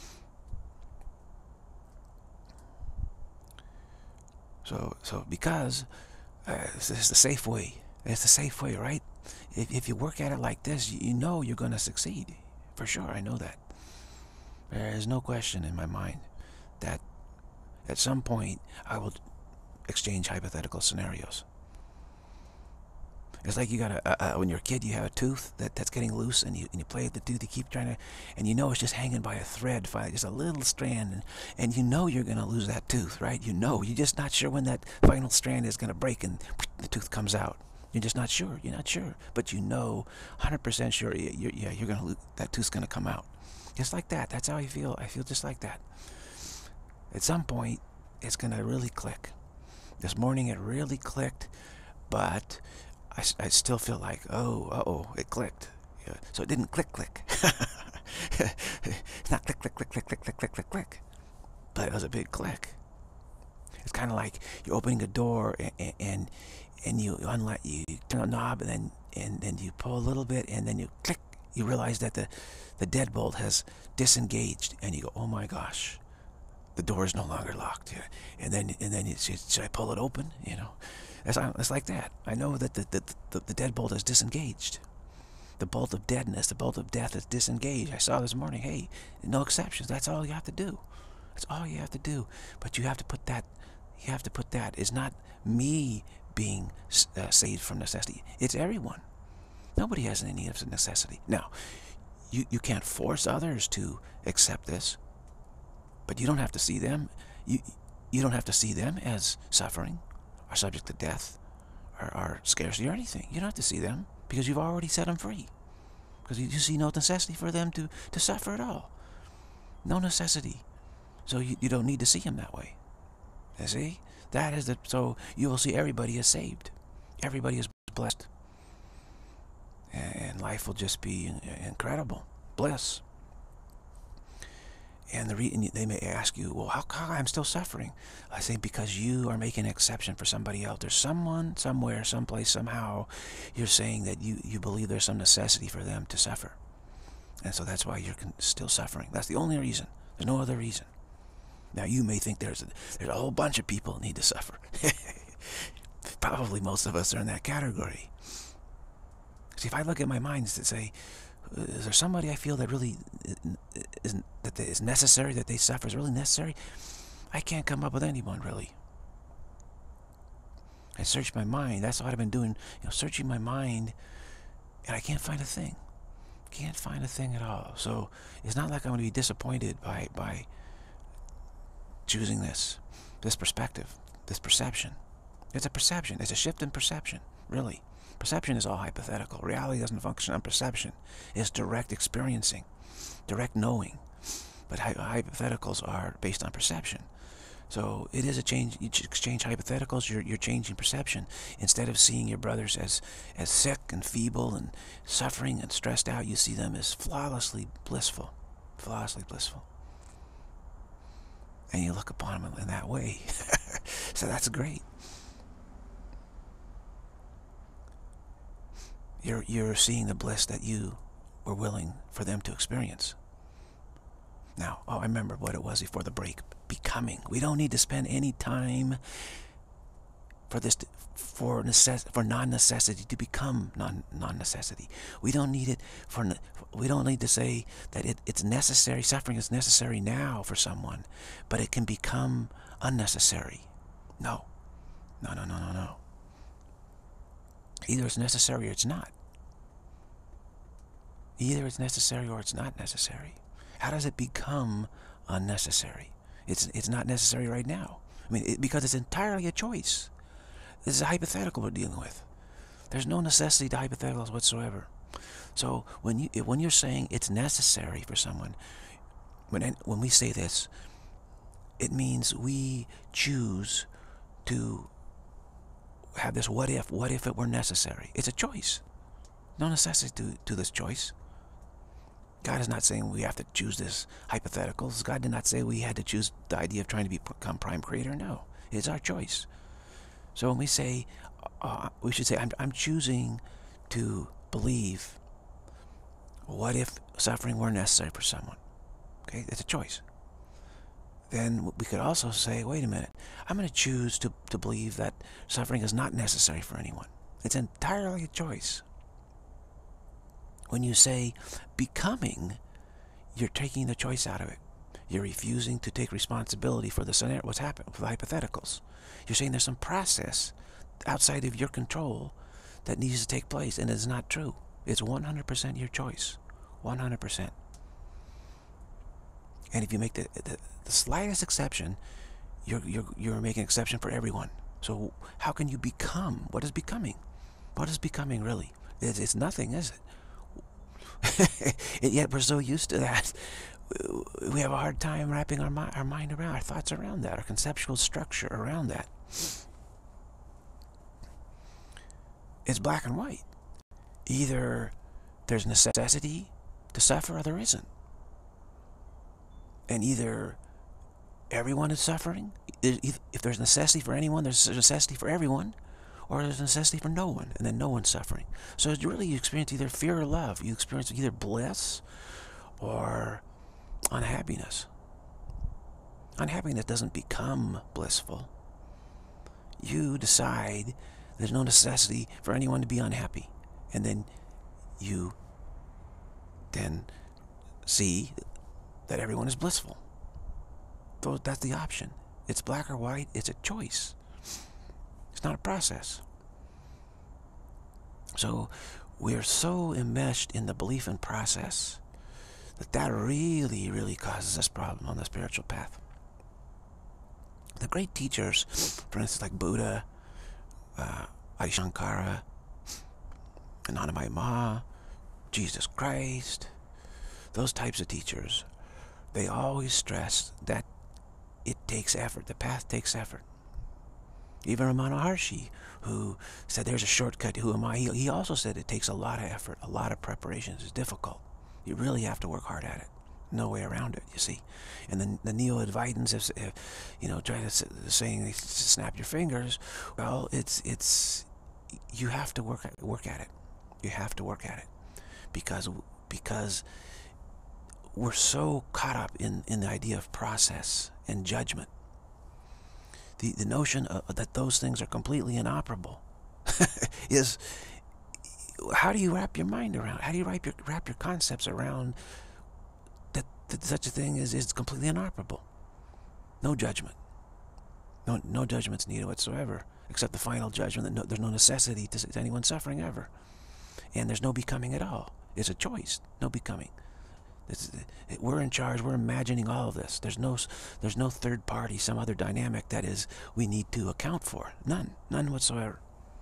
So, so because uh, this is the safe way. It's the safe way, right? If, if you work at it like this, you know you're going to succeed. For sure, I know that. There is no question in my mind that at some point I will exchange hypothetical scenarios. It's like you got a, uh, when you're a kid, you have a tooth that, that's getting loose, and you, and you play with the tooth, you keep trying to, and you know it's just hanging by a thread, just a little strand, and, and you know you're going to lose that tooth, right? You know, you're just not sure when that final strand is going to break and the tooth comes out. You're just not sure, you're not sure, but you know, one hundred percent sure, you're, yeah, you're going to lose, that tooth's going to come out. Just like that. That's how I feel. I feel just like that. At some point, it's going to really click. This morning, it really clicked, but I, I still feel like, oh, uh-oh, it clicked. Yeah. So it didn't click, click. It's not click, click, click, click, click, click, click, click, click. But it was a big click. It's kind of like you're opening a door, and and, and you unlock, you turn a knob, and then and then you pull a little bit, and then you click. You realize that the, the deadbolt has disengaged, and you go, oh my gosh, the door is no longer locked. Yeah. And then and then you, should, should I pull it open? You know, it's, it's like that. I know that the, the, the, the deadbolt is disengaged. the bolt of deadness, the bolt of death is disengaged. I saw this morning, hey, no exceptions. That's all you have to do. That's all you have to do. But you have to put that, you have to put that, it's not me being uh, saved from necessity. It's everyone. Nobody has any need of necessity. Now, you, you can't force others to accept this, but you don't have to see them. You, you don't have to see them as suffering, or subject to death, or, or scarcity, or anything. You don't have to see them, because you've already set them free. Because you, you see no necessity for them to, to suffer at all. No necessity. So you, you don't need to see them that way. You see? That is the, so you will see everybody is saved. Everybody is blessed. And life will just be incredible. Bliss. And the re they may ask you, well, how come I'm still suffering? I say, because you are making an exception for somebody else. There's someone, somewhere, someplace, somehow, you're saying that you, you believe there's some necessity for them to suffer. And so that's why you're still suffering. That's the only reason. There's no other reason. Now, you may think there's a, there's a whole bunch of people that need to suffer. Probably most of us are in that category. See, if I look at my mind to say, is there somebody I feel that really is, that is necessary, that they suffer is really necessary? I can't come up with anyone, really. I search my mind. That's what I've been doing, you know, searching my mind, and I can't find a thing. Can't find a thing at all. So it's not like I'm going to be disappointed by by choosing this, this perspective, this perception. It's a perception. It's a shift in perception, really. Perception is all hypothetical. Reality doesn't function on perception. It's direct experiencing, direct knowing. But hy hypotheticals are based on perception. So it is a change. You exchange hypotheticals, you're, you're changing perception. Instead of seeing your brothers as, as sick and feeble and suffering and stressed out, you see them as flawlessly blissful. Flawlessly blissful. And you look upon them in that way. So that's great. You're, you're seeing the bliss that you were willing for them to experience. Now, oh, I remember what it was before the break. Becoming. We don't need to spend any time for this, to, for necess for non-necessity to become non non-necessity. We don't need it for. We don't need to say that it, it's necessary. Suffering is necessary now for someone, but it can become unnecessary. No, no, no, no, no, no. Either it's necessary or it's not. Either it's necessary or it's not necessary. How does it become unnecessary? It's, it's not necessary right now. I mean, it, because it's entirely a choice. This is a hypothetical we're dealing with. There's no necessity to hypotheticals whatsoever. So when, you, when you're saying it's necessary for someone, when, when we say this, it means we choose to have this what if, what if it were necessary. It's a choice. No necessity to, to this choice. God is not saying we have to choose this hypotheticals. God did not say we had to choose the idea of trying to become prime creator. No, it's our choice. So when we say, uh, we should say, I'm, I'm choosing to believe, what if suffering were necessary for someone? Okay, it's a choice. Then we could also say, wait a minute, I'm going to choose to, to believe that suffering is not necessary for anyone. It's entirely a choice. When you say becoming, you're taking the choice out of it. You're refusing to take responsibility for the scenario, what's happened, for the hypotheticals. You're saying there's some process outside of your control that needs to take place, and it's not true. It's one hundred percent your choice. one hundred percent. And if you make the, the, the slightest exception, you're, you're, you're making an exception for everyone. So how can you become? What is becoming? What is becoming really? It's, it's nothing, is it? And yet we're so used to that. We have a hard time wrapping our, mi our mind around, our thoughts around that, our conceptual structure around that. It's black and white. Either there's necessity to suffer or there isn't. And either everyone is suffering, if there's necessity for anyone, there's necessity for everyone, or there's necessity for no one, and then no one's suffering. So it's really, you experience either fear or love. You experience either bliss or unhappiness. Unhappiness doesn't become blissful. You decide there's no necessity for anyone to be unhappy, and then you then see that everyone is blissful. So that's the option. It's black or white. It's a choice. It's not a process. So we're so enmeshed in the belief in process that that really, really causes us problem on the spiritual path. The great teachers, for instance, like Buddha, uh, Adi Shankara, Anandamayi Ma, Jesus Christ, those types of teachers, they always stress that it takes effort. The path takes effort. Even Ramana Maharshi, who said there's a shortcut, who am I? He, he also said it takes a lot of effort, a lot of preparations. It's difficult. You really have to work hard at it. No way around it, you see. And the, the Neo-Advaitins, if, if, you know, try to saying snap your fingers, well, it's, it's, you have to work at, work at it. You have to work at it. Because, because we're so caught up in, in the idea of process and judgment. The, the notion of, that those things are completely inoperable is, how do you wrap your mind around? How do you wrap your, wrap your concepts around that, that such a thing is, is completely inoperable? No judgment. No, no judgment's needed whatsoever, except the final judgment that no, there's no necessity to, to anyone suffering ever. And there's no becoming at all. It's a choice, no becoming. It's, it, we're in charge. We're imagining all of this. There's no, there's no third party, some other dynamic that is we need to account for. None, none whatsoever.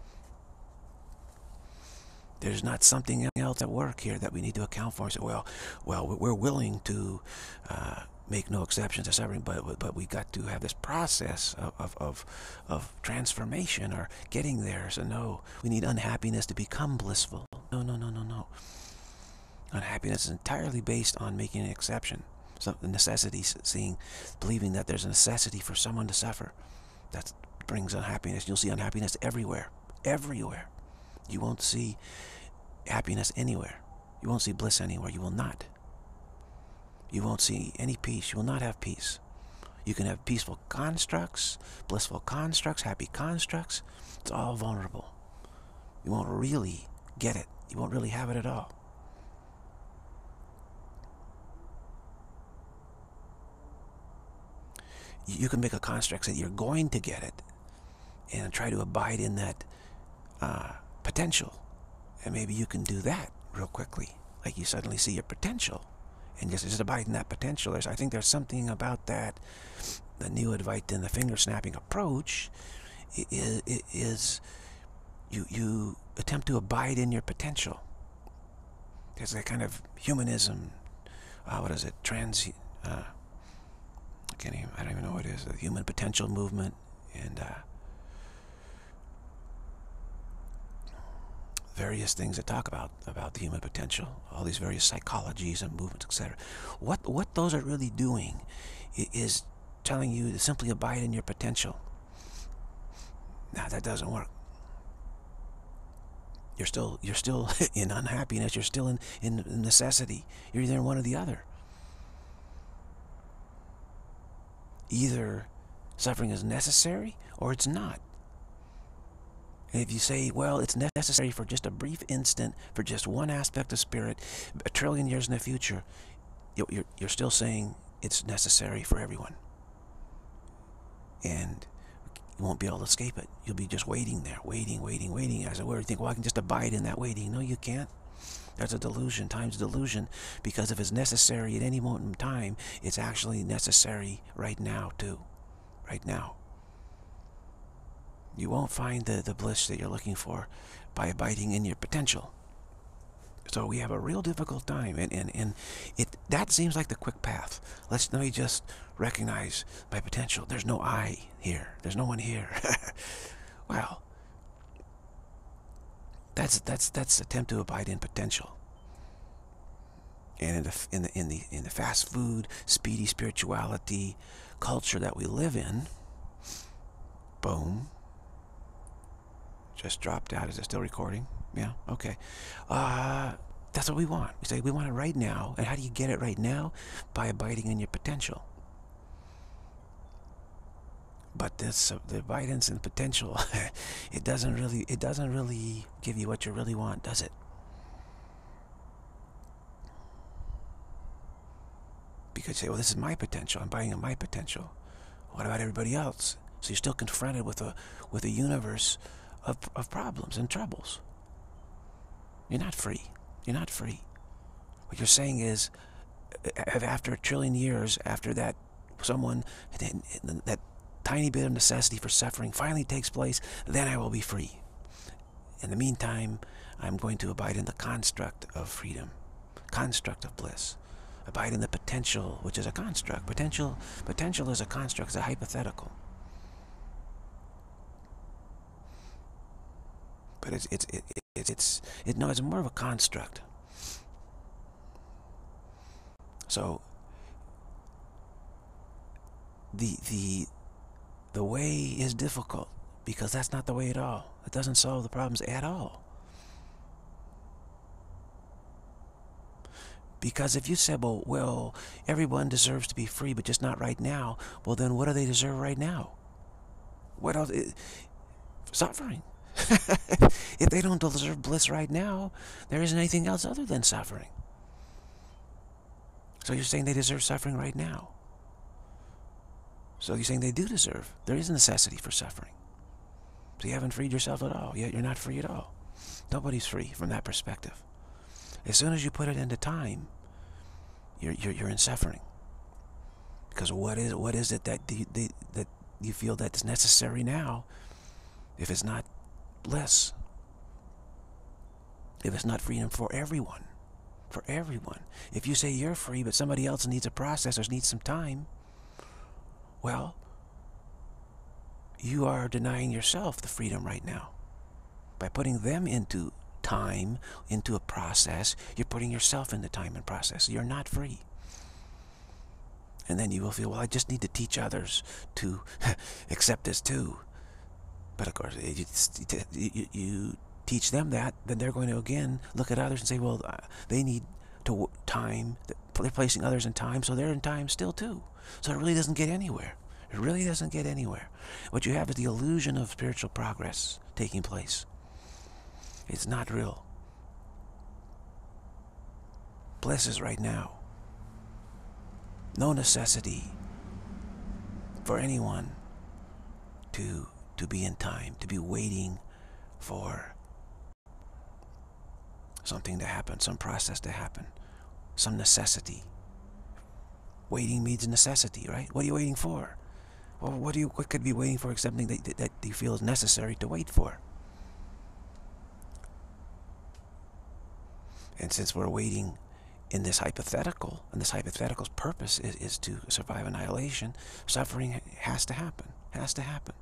There's not something else at work here that we need to account for. So, well, well, we're willing to uh, make no exceptions to suffering, but but we got to have this process of of of, of transformation or getting there. So no, we need unhappiness to become blissful. No, no, no, no, no. Unhappiness is entirely based on making an exception. So the necessity, seeing, believing that there's a necessity for someone to suffer, that brings unhappiness. You'll see unhappiness everywhere, everywhere. You won't see happiness anywhere. You won't see bliss anywhere. You will not. You won't see any peace. You will not have peace. You can have peaceful constructs, blissful constructs, happy constructs. It's all vulnerable. You won't really get it. You won't really have it at all. You can make a construct that you're going to get it and try to abide in that uh, potential. And maybe you can do that real quickly. Like you suddenly see your potential and just, just abide in that potential. There's, I think there's something about that, the Neo-Advaita, the finger-snapping approach is, is you, you attempt to abide in your potential. There's that kind of humanism, uh, what is it, trans... Uh, I can't even, I don't even know what it is, the human potential movement, and uh, various things that talk about about the human potential, all these various psychologies and movements, et cetera. What what those are really doing is telling you to simply abide in your potential. Now that doesn't work. You're still you're still in unhappiness. You're still in in necessity. You're either in one or the other. Either suffering is necessary or it's not. And if you say, well, it's necessary for just a brief instant, for just one aspect of spirit, a trillion years in the future, you're, you're still saying it's necessary for everyone. And you won't be able to escape it. You'll be just waiting there, waiting, waiting, waiting. As it were, you think, well, I can just abide in that waiting. No, you can't. That's a delusion, times delusion, because if it's necessary at any moment in time, it's actually necessary right now, too. Right now. You won't find the, the bliss that you're looking for by abiding in your potential. So we have a real difficult time, and, and, and it that seems like the quick path. Let's let me just recognize my potential. There's no I here. There's no one here. Well, That's that's that's attempt to abide in potential. And in the in the in the in the fast food, speedy spirituality culture that we live in, boom. Just dropped out. Is it still recording? Yeah. Okay. Uh, that's what we want. We say we want it right now. And how do you get it right now? By abiding in your potential. But this, uh, the abidance and potential, it doesn't really, it doesn't really give you what you really want, does it? Because you say, well, this is my potential. I'm buying in my potential. What about everybody else? So you're still confronted with a with a universe of, of problems and troubles. You're not free. You're not free. What you're saying is, after a trillion years, after that someone, that tiny bit of necessity for suffering finally takes place, then I will be free. In the meantime, I'm going to abide in the construct of freedom, construct of bliss. Abide in the potential, which is a construct. Potential, potential is a construct, it's a hypothetical. But it's it's it, it, it's it no, it's more of a construct. So the the the way is difficult because that's not the way at all. It doesn't solve the problems at all. Because if you said, well, well, everyone deserves to be free, but just not right now, well, then what do they deserve right now? What else? It, suffering. If they don't deserve bliss right now, there isn't anything else other than suffering. So you're saying they deserve suffering right now. So you're saying they do deserve. There is a necessity for suffering. So you haven't freed yourself at all. Yet you're not free at all. Nobody's free from that perspective. As soon as you put it into time, you're you're, you're in suffering. Because what is what is it that the, the, that you feel that's necessary now, if it's not bliss, if it's not freedom for everyone, for everyone. If you say you're free, but somebody else needs a process or needs some time, well, you are denying yourself the freedom right now. By putting them into time, into a process, you're putting yourself in the time and process. You're not free. And then you will feel, well, I just need to teach others to accept this too. But of course, you, you teach them that, then they're going to again look at others and say, well, they need to time, they're placing others in time, so they're in time still too. So it really doesn't get anywhere. It really doesn't get anywhere. What you have is the illusion of spiritual progress taking place. It's not real. Bliss is right now. No necessity for anyone to to be in time, to be waiting for something to happen, some process to happen, some necessity. Waiting means necessity, right? What are you waiting for? Well, what do you what could be waiting for except something that, that you feel is necessary to wait for? And since we're waiting in this hypothetical, and this hypothetical's purpose is, is to survive annihilation, suffering has to happen, has to happen.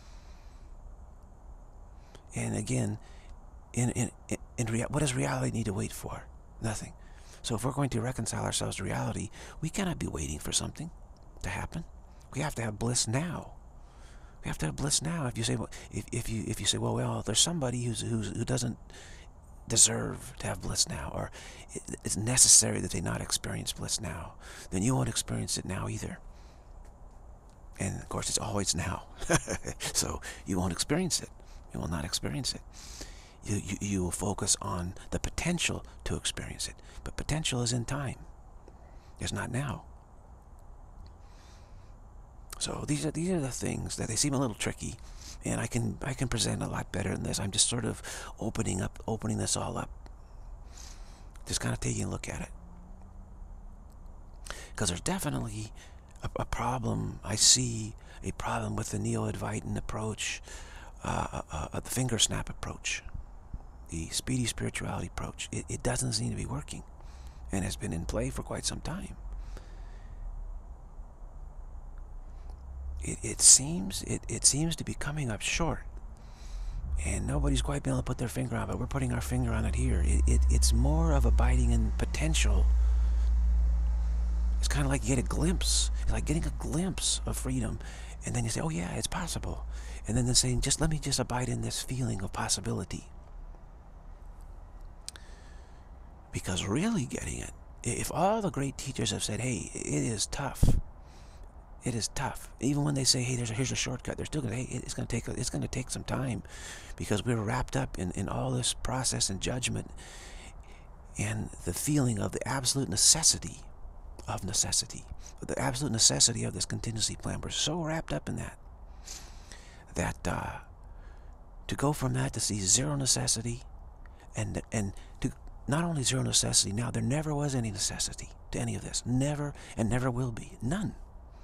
And again, in, in, in, in rea what does reality need to wait for? Nothing. So if we're going to reconcile ourselves to reality, we cannot be waiting for something to happen. We have to have bliss now. We have to have bliss now. If you say, if, if you if you say, well, well, there's somebody who's, who's who doesn't deserve to have bliss now, or it's necessary that they not experience bliss now, then you won't experience it now either. And of course, it's always now. So you won't experience it. You will not experience it. You, you, you will focus on the potential to experience it. But potential is in time. It's not now. So these are these are the things that they seem a little tricky, and I can I can present a lot better than this. I'm just sort of opening up, opening this all up. Just kind of taking a look at it. Because there's definitely a, a problem. I see a problem with the Neo-Advaitin approach, uh, uh, uh, the finger snap approach, the speedy spirituality approach. It, it doesn't seem to be working, and has been in play for quite some time. It, it seems it, it seems to be coming up short, and nobody's quite been able to put their finger on it, but we're putting our finger on it here. It, it, it's more of abiding in potential. It's kind of like you get a glimpse. It's like getting a glimpse of freedom, and then you say, oh yeah, it's possible. And then they're saying, just let me just abide in this feeling of possibility. Because really getting it, if all the great teachers have said, hey, it is tough, it is tough. Even when they say, hey, there's a, here's a shortcut, they're still going to, hey, it's going to take, it's going to take some time, because we're wrapped up in, in all this process and judgment and the feeling of the absolute necessity of necessity, the absolute necessity of this contingency plan. We're so wrapped up in that, that uh, to go from that to see zero necessity, and and to not only zero necessity, now there never was any necessity to any of this, never, and never will be, none.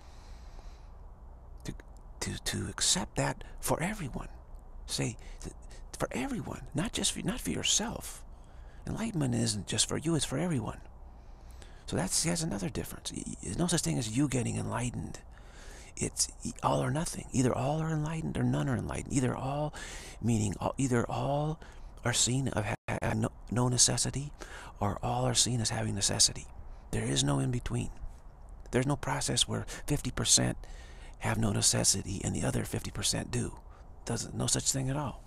To, to, to accept that for everyone, say, for everyone, not just for, not for yourself. Enlightenment isn't just for you, it's for everyone. So that's, that's another difference. There's no such thing as you getting enlightened. It's all or nothing. Either all are enlightened or none are enlightened. Either all, meaning all, either all are seen of having no, no necessity, or all are seen as having necessity. There is no in between. There's no process where fifty percent have no necessity and the other fifty percent do. Doesn't, no such thing at all.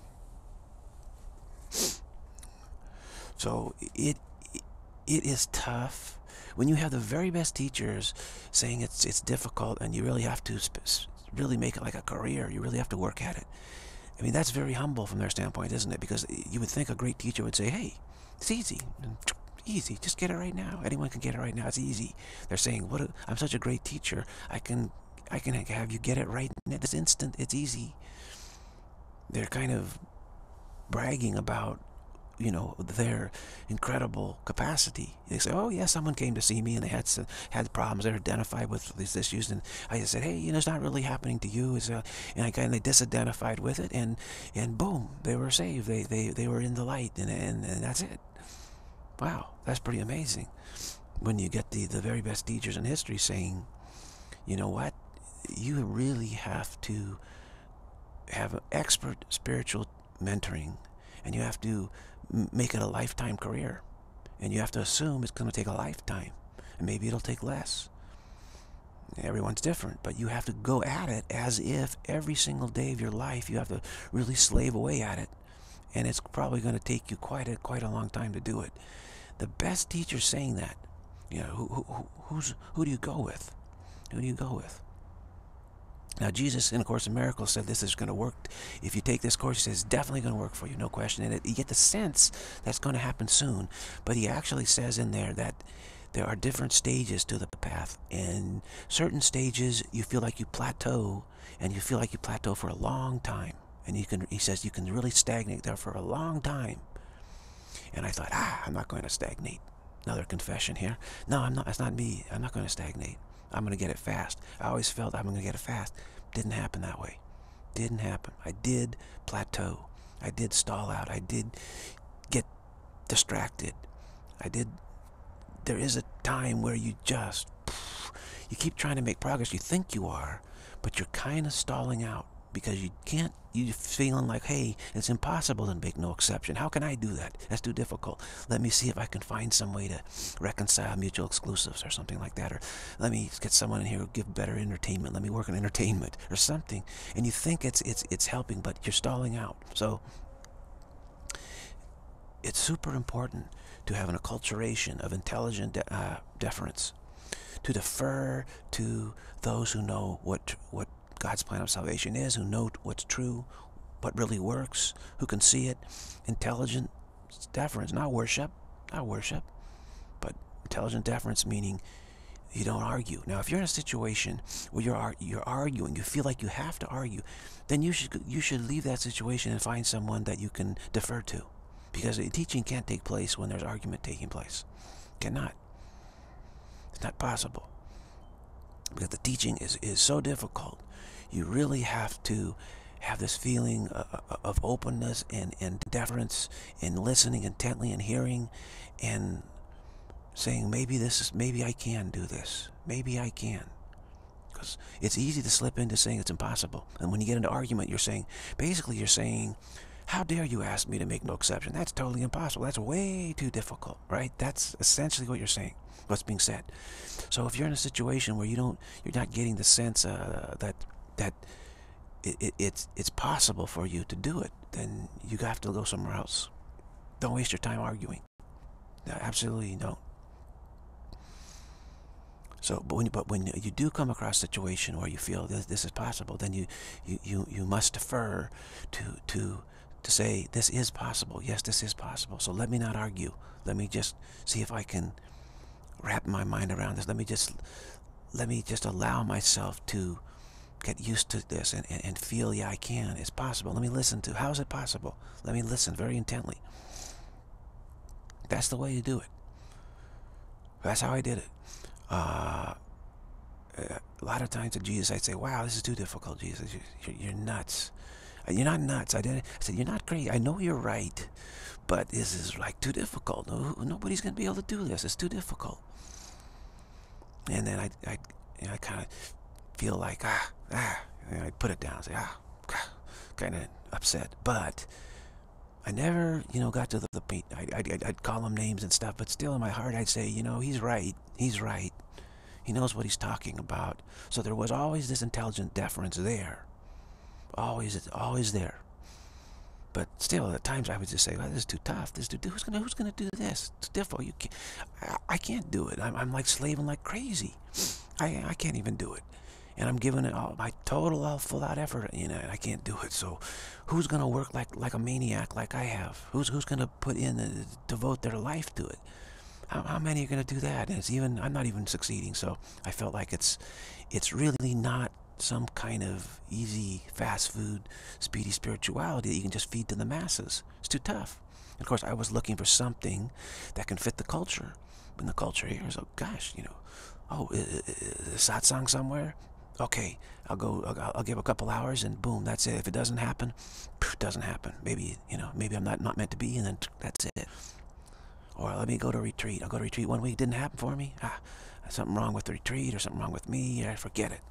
So it it is tough when you have the very best teachers saying it's it's difficult, and you really have to really make it like a career. You really have to work at it. I mean, that's very humble from their standpoint, isn't it? Because you would think a great teacher would say, hey, it's easy. Easy. Just get it right now. Anyone can get it right now. It's easy. They're saying, "What? A, I'm such a great teacher. I can I can have you get it right in this instant. It's easy." They're kind of bragging about, you know, their incredible capacity. They say, oh, yeah, someone came to see me and they had some, had problems. They're identified with these issues. And I said, hey, you know, it's not really happening to you. It's, uh, and I kind of disidentified with it. And, and boom, they were saved. They, they, they were in the light. And, and, and that's it. Wow, that's pretty amazing. When you get the, the very best teachers in history saying, you know what, you really have to have an expert spiritual mentoring, and you have to make it a lifetime career, and you have to assume it's going to take a lifetime, and maybe it'll take less. Everyone's different, but you have to go at it as if every single day of your life you have to really slave away at it, and it's probably going to take you quite a quite a long time to do it. The best teacher's saying that. You know, who, who who's who do you go with? Who do you go with? Now, Jesus, in A Course in Miracles, said this is going to work. If you take this course, he says it's definitely going to work for you, no question. And it, you get the sense that's going to happen soon. But he actually says in there that there are different stages to the path. And certain stages, you feel like you plateau, and you feel like you plateau for a long time. And you can, he says you can really stagnate there for a long time. And I thought, ah, I'm not going to stagnate. Another confession here. No, I'm not. That's not me. I'm not going to stagnate. I'm going to get it fast. I always felt I'm going to get it fast. Didn't happen that way. Didn't happen. I did plateau. I did stall out. I did get distracted. I did. There is a time where you just, you keep trying to make progress. You think you are, but you're kind of stalling out because you can't, you're feeling like, hey, it's impossible to make no exception. How can I do that? That's too difficult. Let me see if I can find some way to reconcile mutual exclusives or something like that. Or let me get someone in here who give better entertainment. Let me work on entertainment or something. And you think it's it's it's helping, but you're stalling out. So it's super important to have an acculturation of intelligent de uh, deference, to defer to those who know what what God's plan of salvation is, who know what's true, what really works, who can see it. Intelligent deference, not worship, not worship, but intelligent deference, meaning you don't argue. Now, if you're in a situation where you're you're arguing, you feel like you have to argue, then you should you should leave that situation and find someone that you can defer to, because teaching can't take place when there's argument taking place. Cannot. It's not possible, because the teaching is is so difficult. You really have to have this feeling of openness and, and deference and listening intently and hearing and saying, maybe this is, maybe I can do this. Maybe I can. Because it's easy to slip into saying it's impossible. And when you get into argument, you're saying, basically you're saying, how dare you ask me to make no exception? That's totally impossible. That's way too difficult, right? That's essentially what you're saying, what's being said. So if you're in a situation where you don't, you're not getting the sense uh, that that it, it, it's it's possible for you to do it, then you have to go somewhere else. Don't waste your time arguing. No, absolutely don't. So, but when, but when you do come across a situation where you feel this, this is possible, then you, you, you, you must defer to, to, to say, this is possible. Yes, this is possible. So let me not argue. Let me just see if I can wrap my mind around this. Let me just let me just allow myself to get used to this and, and, and feel, yeah, I can. It's possible. Let me listen to, how is it possible? Let me listen very intently. That's the way to do it. That's how I did it. Uh, a lot of times to Jesus, I'd say, wow, this is too difficult, Jesus. You're, you're nuts. You're not nuts. I, did, I said, you're not crazy. I know you're right, but this is like too difficult. No, nobody's going to be able to do this. It's too difficult. And then I, I, you know, I kind of feel like, ah, ah, and I put it down, say, ah, kind of upset. But I never, you know, got to the, the point. I, I'd, I'd call him names and stuff, but still in my heart, I'd say, you know, he's right. He's right. He knows what he's talking about. So there was always this intelligent deference there. Always, always there. But still, at times I would just say, well, this is too tough. This is too, who's gonna, who's gonna do this? It's difficult. You can't, I, I can't do it. I'm, I'm like slaving like crazy. I, I can't even do it. And I'm giving it all my total, all full out effort, you know, and I can't do it. So who's gonna work like, like a maniac like I have? Who's, who's gonna put in, the, devote their life to it? How, how many are gonna do that? And it's even, I'm not even succeeding. So I felt like it's, it's really not some kind of easy, fast food, speedy spirituality that you can just feed to the masses. It's too tough. And of course, I was looking for something that can fit the culture. And the culture here is, oh gosh, you know, oh, uh, satsang somewhere? Okay, I'll go, I'll, I'll give a couple hours and boom, that's it. If it doesn't happen, it doesn't happen. Maybe, you know, maybe I'm not, not meant to be, and then that's it. Or let me go to retreat. I'll go to retreat one week, didn't happen for me. Ah, something wrong with the retreat or something wrong with me, I forget it.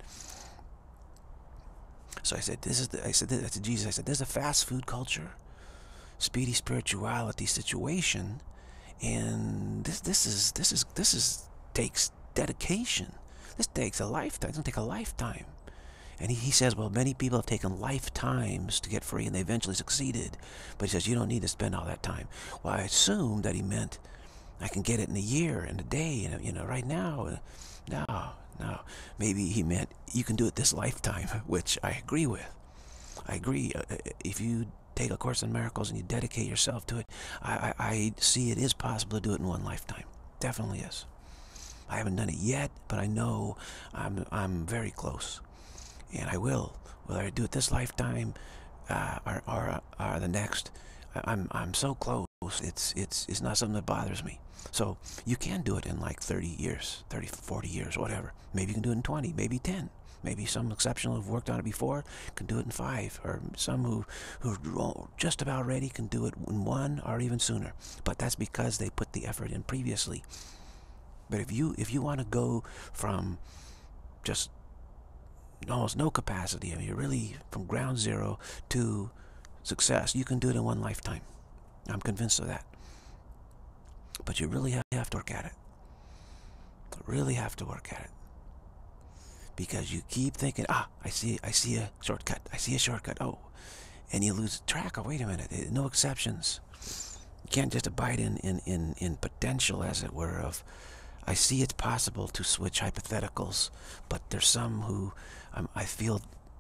So I said, this is the, I said this to Jesus, I said, there's a fast food culture, speedy spirituality situation, and this this is this is this is takes dedication. This takes a lifetime. It's gonna take a lifetime. And he, he says, well, many people have taken lifetimes to get free and they eventually succeeded. But he says, you don't need to spend all that time. Well, I assumed that he meant I can get it in a year, in a day, and you know, right now. Uh, no, no. Maybe he meant you can do it this lifetime, which I agree with. I agree. Uh, if you take A Course in Miracles and you dedicate yourself to it, I, I, I see it is possible to do it in one lifetime. Definitely is. I haven't done it yet, but I know I'm, I'm very close. And I will. Whether I do it this lifetime uh, or, or, or the next, I'm, I'm so close. It's, it's, it's not something that bothers me. So you can do it in like thirty years, thirty, forty years, whatever. Maybe you can do it in twenty, maybe ten. Maybe some exceptional who've worked on it before can do it in five, or some who who are just about ready can do it in one or even sooner. But that's because they put the effort in previously. But if you if you want to go from just almost no capacity, I mean, you're really from ground zero to success, you can do it in one lifetime. I'm convinced of that. But you really have to work at it. Really have to work at it. Because you keep thinking, ah, I see, I see a shortcut. I see a shortcut. Oh, and you lose track of, wait a minute, no exceptions. You can't just abide in, in, in, in potential, as it were, of, I see it's possible to switch hypotheticals, but there's some who um, I feel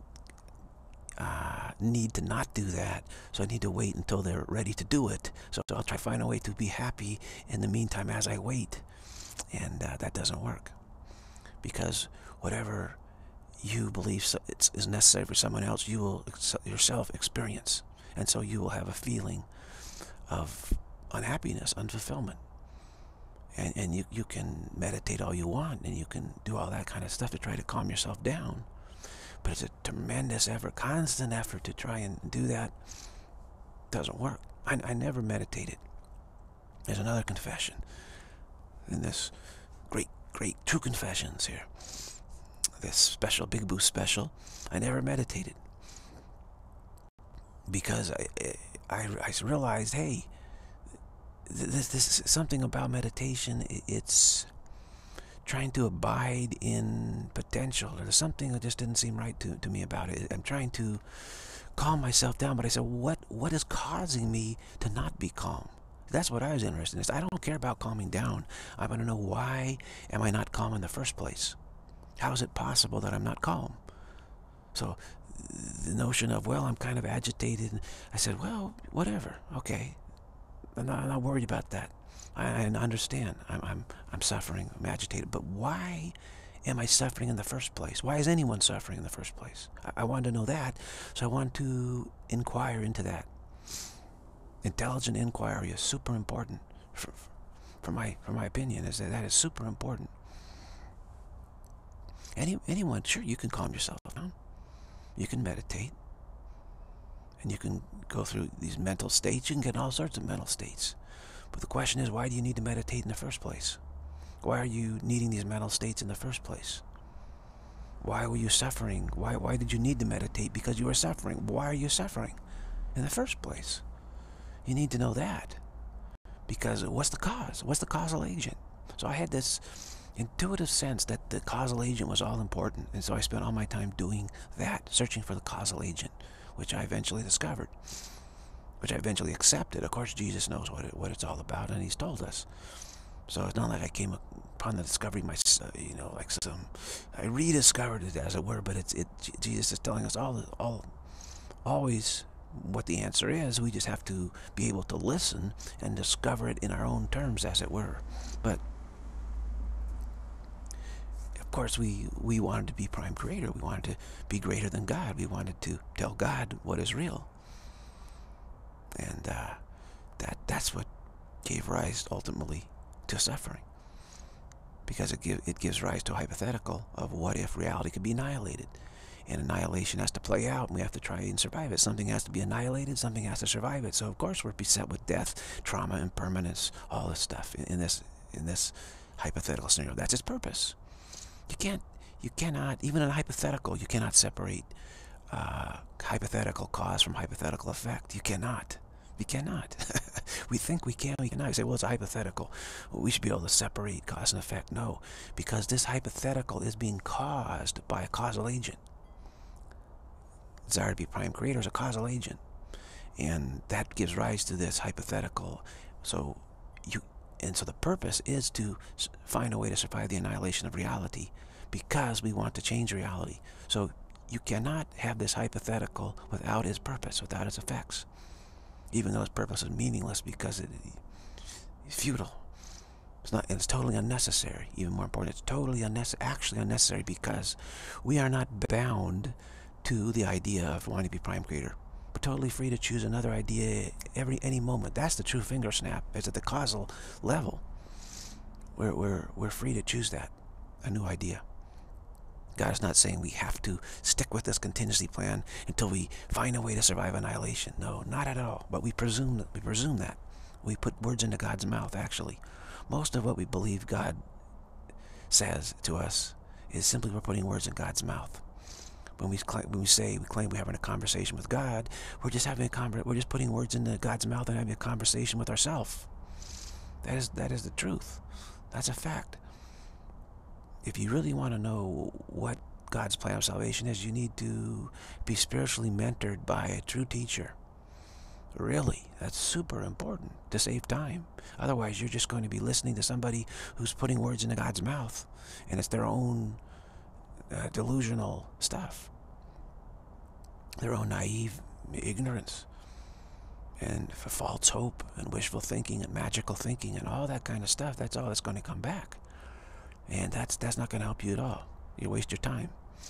uh, need to not do that, so I need to wait until they're ready to do it. So, so I'll try to find a way to be happy in the meantime as I wait. And uh, that doesn't work. Because whatever you believe is necessary for someone else, you will yourself experience. And so you will have a feeling of unhappiness, unfulfillment. And, and you, you can meditate all you want, and you can do all that kind of stuff to try to calm yourself down. But it's a tremendous effort, constant effort to try and do that. Doesn't work. I, I never meditated. There's another confession in this great, great True Confessions here. This special, Big Boost special. I never meditated. Because I, I, I realized, hey, this, this is something about meditation. It's trying to abide in potential. There's something that just didn't seem right to, to me about it. I'm trying to calm myself down, but I said, what what is causing me to not be calm? That's what I was interested in. I don't care about calming down. I want to know, why am I not calm in the first place? How is it possible that I'm not calm? So the notion of, well, I'm kind of agitated. I said, well, whatever. Okay. I'm not, I'm not worried about that. I, I understand. I'm, I'm, I'm suffering. I'm agitated. But why am I suffering in the first place? Why is anyone suffering in the first place? I, I want to know that, so I want to inquire into that. Intelligent inquiry is super important. For, for my, for my opinion, is that that is super important. Any, anyone, sure, you can calm yourself down. You can meditate. And you can go through these mental states. You can get in all sorts of mental states. But the question is, why do you need to meditate in the first place? Why are you needing these mental states in the first place? Why were you suffering? Why, why did you need to meditate? Because you were suffering. Why are you suffering in the first place? You need to know that. Because what's the cause? What's the causal agent? So I had this intuitive sense that the causal agent was all important. And so I spent all my time doing that, searching for the causal agent, which I eventually discovered, which I eventually accepted. Of course, Jesus knows what, it, what it's all about, and he's told us. So it's not like I came upon the discovery, my, you know, like some, I rediscovered it, as it were, but it's, it, Jesus is telling us all, all, always what the answer is. We just have to be able to listen and discover it in our own terms, as it were. But of course, we, we wanted to be prime creator. We wanted to be greater than God. We wanted to tell God what is real. And uh, that that's what gave rise, ultimately, to suffering. Because it, give, it gives rise to a hypothetical of what if reality could be annihilated. And annihilation has to play out, and we have to try and survive it. Something has to be annihilated, something has to survive it. So, of course, we're beset with death, trauma, impermanence, all this stuff in, in this in this hypothetical scenario. That's its purpose. You can't, you cannot, even in a hypothetical, you cannot separate uh, hypothetical cause from hypothetical effect. You cannot. We cannot. We think we can, we cannot. You say, well, it's a hypothetical. Well, we should be able to separate cause and effect. No, because this hypothetical is being caused by a causal agent. Desire to be prime creator is a causal agent. And that gives rise to this hypothetical. So you, and so the purpose is to find a way to survive the annihilation of reality, because we want to change reality. So you cannot have this hypothetical without its purpose, without its effects. Even though its purpose is meaningless, because it is futile. It's not, and it's totally unnecessary. Even more important, it's totally unnecessary, actually unnecessary, because we are not bound to the idea of wanting to be prime creator. We're totally free to choose another idea every any moment. That's the true finger snap. It's at the causal level. We're, we're, we're free to choose that, a new idea. God is not saying we have to stick with this contingency plan until we find a way to survive annihilation. No, not at all. But we presume that. We presume that. We put words into God's mouth, actually. Most of what we believe God says to us is simply we're putting words in God's mouth. When we, when we say, we claim we're having a conversation with God, we're just having a conver we're just putting words into God's mouth and having a conversation with ourselves. That is, that is the truth. That's a fact. If you really want to know what God's plan of salvation is, you need to be spiritually mentored by a true teacher. Really, that's super important to save time. Otherwise, you're just going to be listening to somebody who's putting words into God's mouth, and it's their own uh, delusional stuff, their own naive ignorance, and false hope, and wishful thinking, and magical thinking, and all that kind of stuff. That's all that's going to come back. And that's that's not going to help you at all. You waste your time.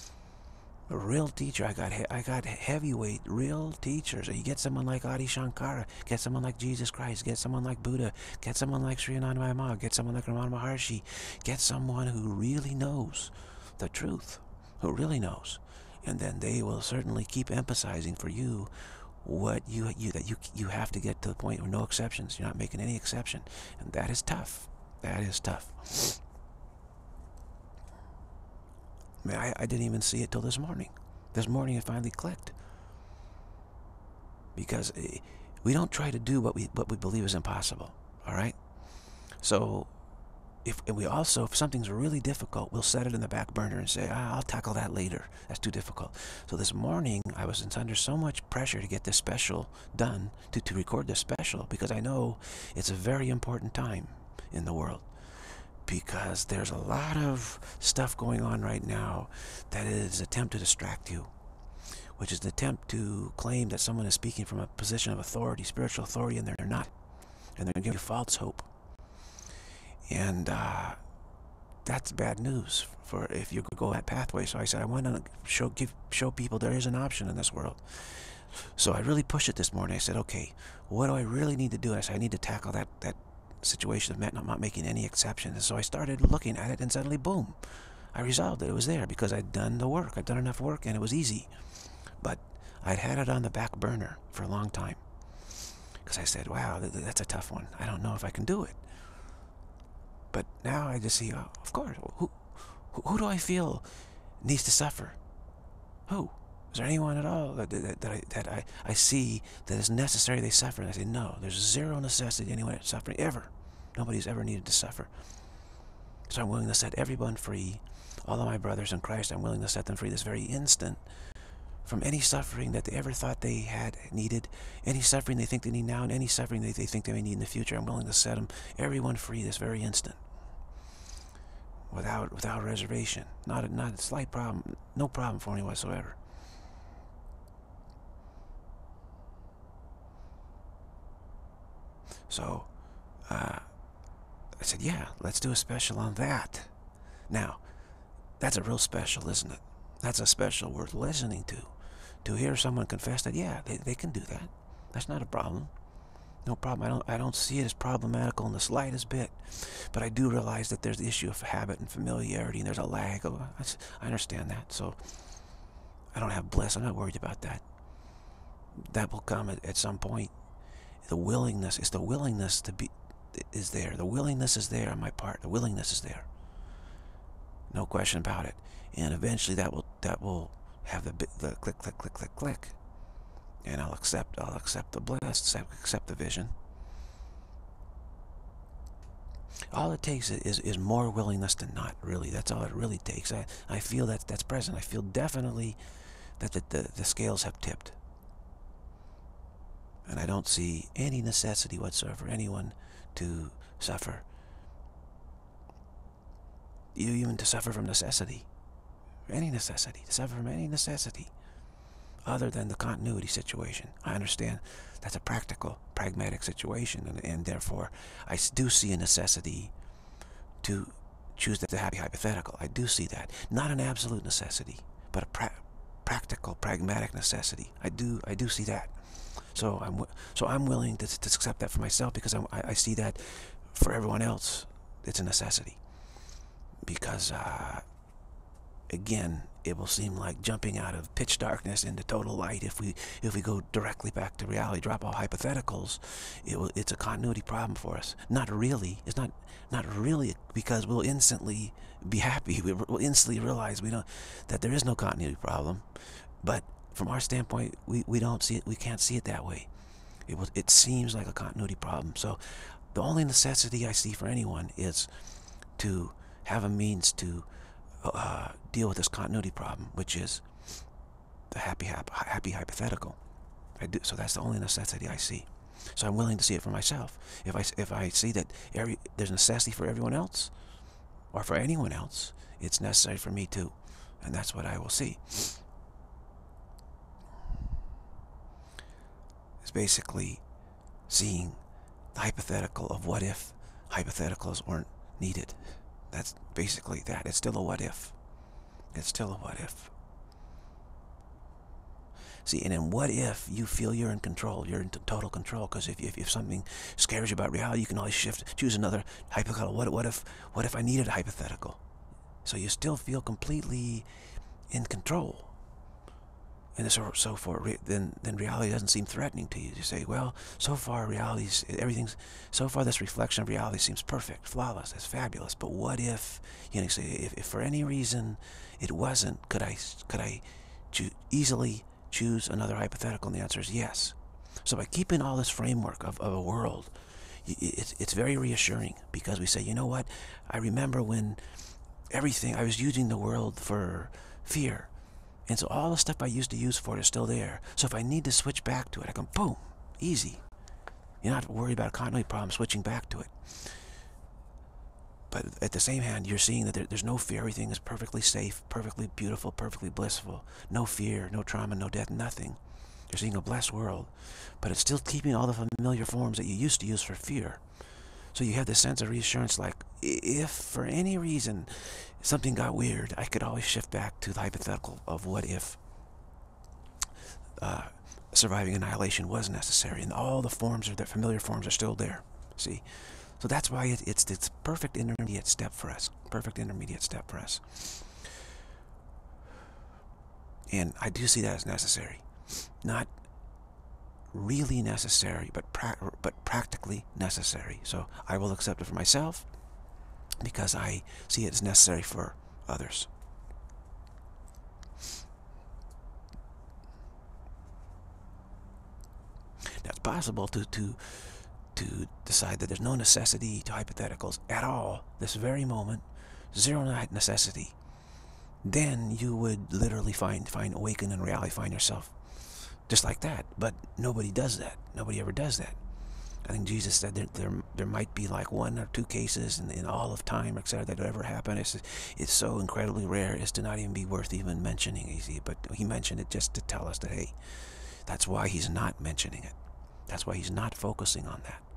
A real teacher, I got he I got heavyweight real teachers. You get someone like Adi Shankara, get someone like Jesus Christ, get someone like Buddha, get someone like Sri Anandamayi, get someone like Ramana Maharshi, get someone who really knows the truth, who really knows, and then they will certainly keep emphasizing for you what you you that you you have to get to the point where no exceptions. You're not making any exception, and that is tough. That is tough. I mean, I, I didn't even see it till this morning. This morning it finally clicked. Because we don't try to do what we what we believe is impossible. All right. So, if and we also, if something's really difficult, we'll set it in the back burner and say, ah, I'll tackle that later. That's too difficult. So this morning I was under so much pressure to get this special done, to to record this special, because I know it's a very important time in the world. Because there's a lot of stuff going on right now that is an attempt to distract you, which is an attempt to claim that someone is speaking from a position of authority, spiritual authority, and they're not. and they're giving you false hope. And uh, that's bad news for if you go that pathway. So I said, I want to show give show people there is an option in this world. So I really pushed it this morning. I said, okay, what do I really need to do? I said, I need to tackle that, that situation of not, not making any exceptions. And so I started looking at it, and suddenly, boom, I resolved it. It was there because I'd done the work. I'd done enough work, and it was easy. But I'd had it on the back burner for a long time because I said, wow, that's a tough one. I don't know if I can do it. But now I just see, oh, of course, who, who, who do I feel needs to suffer? Who? Is there anyone at all that, that, that, I, that I, I see that is necessary they suffer? And I say, no, there's zero necessity anyone suffering, ever. Nobody's ever needed to suffer. So I'm willing to set everyone free. All of my brothers in Christ, I'm willing to set them free this very instant from any suffering that they ever thought they had needed, any suffering they think they need now, and any suffering they, they think they may need in the future. I'm willing to set them, everyone free this very instant. Without, without reservation. Not a, not a slight problem, no problem for me whatsoever. So, uh, I said, yeah, let's do a special on that. Now, that's a real special, isn't it? That's a special worth listening to. To hear someone confess that, yeah, they, they can do that. That's not a problem. No problem. I don't, I don't see it as problematical in the slightest bit. But I do realize that there's the issue of habit and familiarity, and there's a lag. Of, I understand that. So, I don't have bliss. I'm not worried about that. That will come at, at some point. The willingness, is the willingness to be, is there. The willingness is there on my part. The willingness is there. No question about it. And eventually that will, that will have the, the click, click, click, click, click. And I'll accept, I'll accept the bliss, accept the vision. All it takes is, is more willingness than not, really. That's all it really takes. I, I feel that that's present. I feel definitely that the, the, the scales have tipped. And I don't see any necessity whatsoever for anyone to suffer. You even to suffer from necessity. Any necessity. To suffer from any necessity. Other than the continuity situation. I understand that's a practical, pragmatic situation. And, and therefore, I do see a necessity to choose the happy hypothetical. I do see that. Not an absolute necessity, but a pra practical, pragmatic necessity. I do, I do see that. So I'm so I'm willing to, to accept that for myself because I'm, I, I see that for everyone else it's a necessity. Because uh, again, it will seem like jumping out of pitch darkness into total light if we if we go directly back to reality, drop all hypotheticals. It will, it's a continuity problem for us. Not really. It's not not really because we'll instantly be happy. We'll instantly realize we don't that there is no continuity problem, but from our standpoint, we, we don't see it, we can't see it that way. It, will, it seems like a continuity problem. So the only necessity I see for anyone is to have a means to uh, deal with this continuity problem, which is the happy, happy, happy hypothetical. I do, so that's the only necessity I see. So I'm willing to see it for myself. If I, if I see that every, there's necessity for everyone else, or for anyone else, it's necessary for me too. And that's what I will see. Is basically seeing the hypothetical of what if hypotheticals weren't needed. That's basically that. It's still a what if. It's still a what if. See, and in what if you feel you're in control, you're in total control, because if, if if something scares you about reality, you can always shift, choose another hypothetical. What what if what if I needed a hypothetical? So you still feel completely in control. And so, so far, then, then reality doesn't seem threatening to you. You say, well, so far reality's, everything's, so far this reflection of reality seems perfect, flawless, it's fabulous. But what if, you know, you say, if, if for any reason it wasn't, could I, could I choo easily choose another hypothetical? And the answer is yes. So by keeping all this framework of, of a world, it's, it's very reassuring because we say, you know what, I remember when everything, I was using the world for fear. And so all the stuff I used to use for it is still there. So if I need to switch back to it, I go, boom, easy. You're not worried about a continuity problem switching back to it. But at the same hand, you're seeing that there, there's no fear. Everything is perfectly safe, perfectly beautiful, perfectly blissful. No fear, no trauma, no death, nothing. You're seeing a blessed world, but it's still keeping all the familiar forms that you used to use for fear. So you have this sense of reassurance, like, if for any reason something got weird, I could always shift back to the hypothetical of what if uh, surviving annihilation was necessary, and all the forms, or the familiar forms, are still there. See? So that's why it, it's this perfect intermediate step for us. Perfect intermediate step for us. And I do see that as necessary. Not really necessary, but pra but practically necessary. So I will accept it for myself because I see it as necessary for others. Now it's possible to to to decide that there's no necessity to hypotheticals at all this very moment, zero necessity. Then you would literally find find awaken in reality, find yourself just like that. But nobody does that. Nobody ever does that. I think Jesus said that there there might be like one or two cases in, in all of time, et cetera, that would ever happen. It's it's so incredibly rare as to not even be worth even mentioning. You see, but he mentioned it just to tell us that, hey, that's why he's not mentioning it. That's why he's not focusing on that.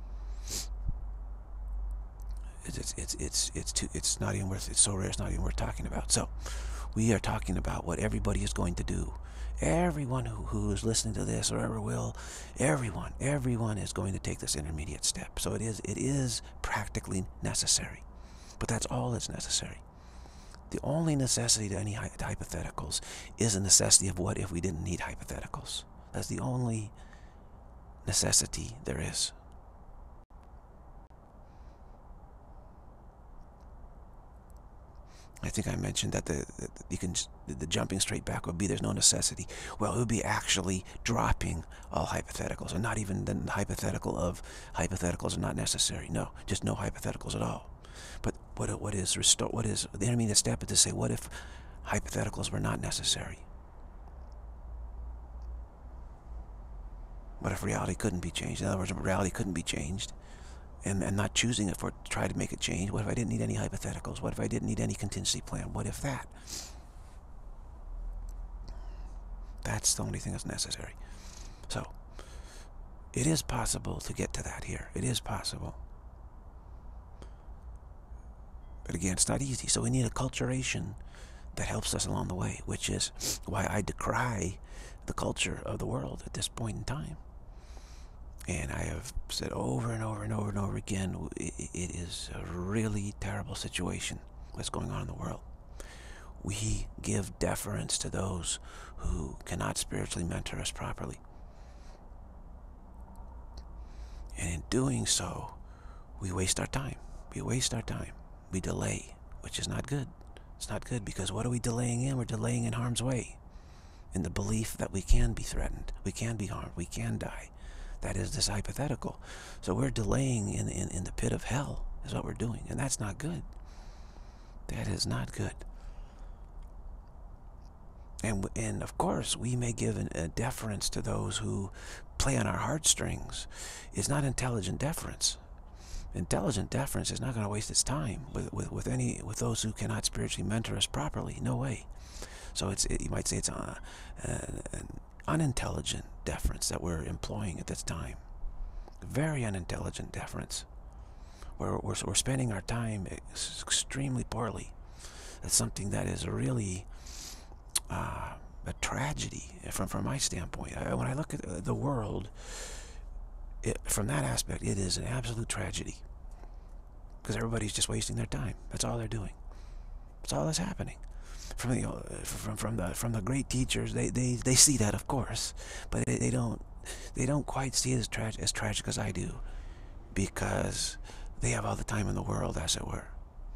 It's it's it's it's it's, too, it's not even worth. It's so rare. It's not even worth talking about. So, we are talking about what everybody is going to do. Everyone who, who is listening to this or ever will, everyone, everyone is going to take this intermediate step. So it is, it is practically necessary. But that's all that's necessary. The only necessity to any to hypotheticals is a necessity of what if we didn't need hypotheticals. That's the only necessity there is. I think I mentioned that the, the you can the jumping straight back would be there's no necessity. Well, it would be actually dropping all hypotheticals, and not even the hypothetical of hypotheticals are not necessary. No, just no hypotheticals at all. But what what is restore? What is the intermediate step is to say, what if hypotheticals were not necessary? What if reality couldn't be changed? In other words, reality couldn't be changed. And, and not choosing it for to try to make it change. What if I didn't need any hypotheticals? What if I didn't need any contingency plan? What if that? That's the only thing that's necessary. So, it is possible to get to that here. It is possible. But again, it's not easy. So we need a culturation that helps us along the way, which is why I decry the culture of the world at this point in time. And I have said over and over and over and over again, it, it is a really terrible situation what's going on in the world. We give deference to those who cannot spiritually mentor us properly. And in doing so, we waste our time. We waste our time. We delay, which is not good. It's not good because what are we delaying in? We're delaying in harm's way. In the belief that we can be threatened, we can be harmed, we can die. That is this hypothetical. So we're delaying in, in, in the pit of hell is what we're doing. And that's not good. That is not good. And, and of course, we may give an, a deference to those who play on our heartstrings. It's not intelligent deference. Intelligent deference is not going to waste its time with, with, with, any, with those who cannot spiritually mentor us properly. No way. So it's, it, you might say it's uh, uh, an unintelligent deference that we're employing at this time. Very unintelligent deference. We're, we're, we're spending our time extremely poorly. That's something that is really uh, a tragedy from, from my standpoint. I, when I look at the world, it, from that aspect, it is an absolute tragedy. Because everybody's just wasting their time. That's all they're doing. That's all that's happening. From the from from the from the great teachers, they they they see that, of course, but they, they don't they don't quite see it as tragic as tragic as I do, because they have all the time in the world, as it were.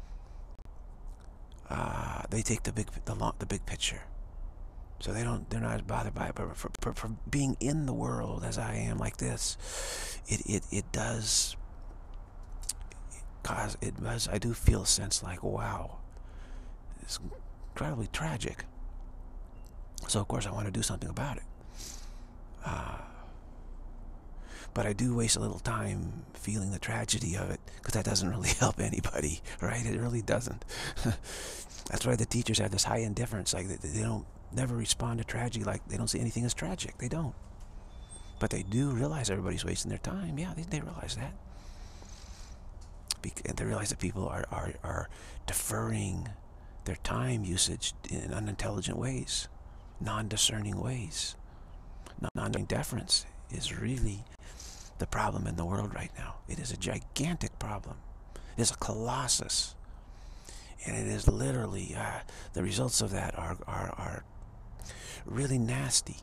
Uh, they take the big the long, the big picture, so they don't they're not as bothered by it. But for, for, for being in the world as I am, like this, it it it does cause it does. I do feel a sense like, wow, it's incredibly tragic. So of course I want to do something about it. Uh, But I do waste a little time feeling the tragedy of it, because that doesn't really help anybody, right? It really doesn't. That's why the teachers have this high indifference. Like they, they don't never respond to tragedy. Like they don't see anything as tragic. They don't. But they do realize everybody's wasting their time. Yeah, they, they realize that. And they realize that people are, are, are deferring their time usage in unintelligent ways, non-discerning ways. Non-deference is really the problem in the world right now. It is a gigantic problem. It is a colossus. And it is literally, uh, the results of that are, are, are really nasty.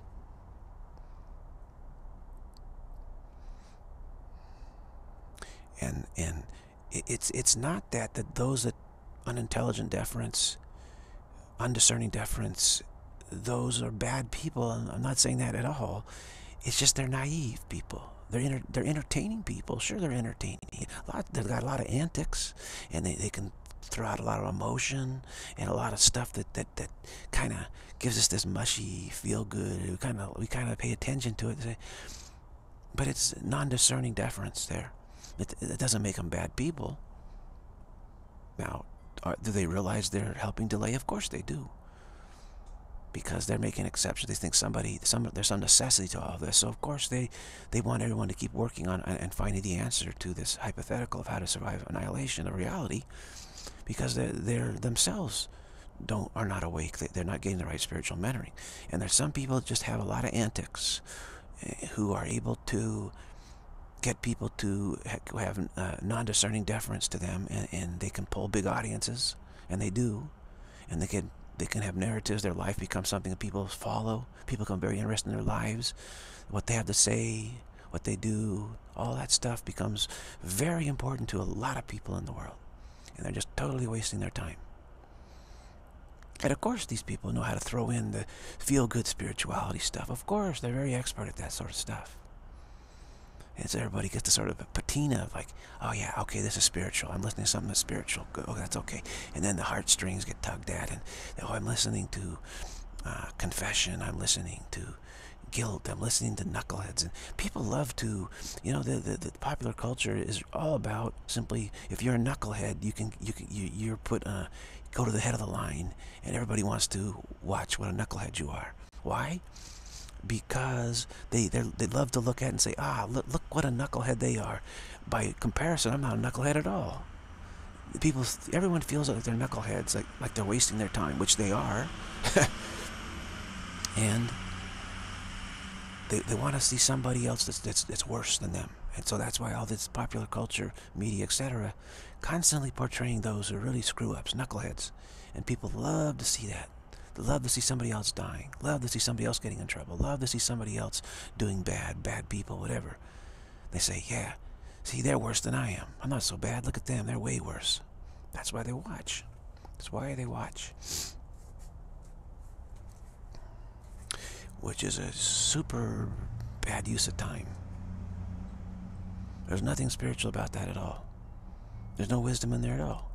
And, and it's, it's not that, that those that unintelligent deference, undiscerning deference, those are bad people. I'm not saying that at all. It's just they're naive people. They're inter they're entertaining people. Sure, they're entertaining. A lot, they've got a lot of antics, and they, they can throw out a lot of emotion and a lot of stuff that that, that kind of gives us this mushy feel good. We kind of we kind of pay attention to it. But it's non-discerning deference there. It, it doesn't make them bad people. Now, are, do they realize they're helping delay? Of course they do. Because they're making exceptions. They think somebody, some, there's some necessity to all of this. So of course they, they want everyone to keep working on and, and finding the answer to this hypothetical of how to survive annihilation of reality, because they're, they're themselves don't are not awake. They, they're not getting the right spiritual mentoring. And there's some people that just have a lot of antics, uh, who are able to get people to ha have uh, non-discerning deference to them, and, and they can pull big audiences, and they do, and they can. They can have narratives. Their life becomes something that people follow. People become very interested in their lives. What they have to say, what they do, all that stuff becomes very important to a lot of people in the world. And they're just totally wasting their time. And of course these people know how to throw in the feel-good spirituality stuff. Of course, they're very expert at that sort of stuff. And so everybody gets the sort of a patina of like, oh yeah, okay, this is spiritual. I'm listening to something that's spiritual. Good. Oh, that's okay. And then the heartstrings get tugged at, and oh, I'm listening to uh, confession. I'm listening to guilt. I'm listening to knuckleheads. And people love to, you know, the, the, the popular culture is all about simply, if you're a knucklehead, you can, you can, you, you're put, uh, go to the head of the line, and everybody wants to watch what a knucklehead you are. Why? Because they they love to look at it and say, ah, look, look what a knucklehead they are. By comparison, I'm not a knucklehead at all. People, everyone feels like they're knuckleheads, like like they're wasting their time, which they are. And they they want to see somebody else that's that's that's worse than them, and so that's why all this popular culture, media, et cetera, constantly portraying those who are really screw ups, knuckleheads, and people love to see that. They love to see somebody else dying. Love to see somebody else getting in trouble. Love to see somebody else doing bad, bad people, whatever. They say, yeah, see, they're worse than I am. I'm not so bad. Look at them. They're way worse. That's why they watch. That's why they watch. Which is a super bad use of time. There's nothing spiritual about that at all. There's no wisdom in there at all.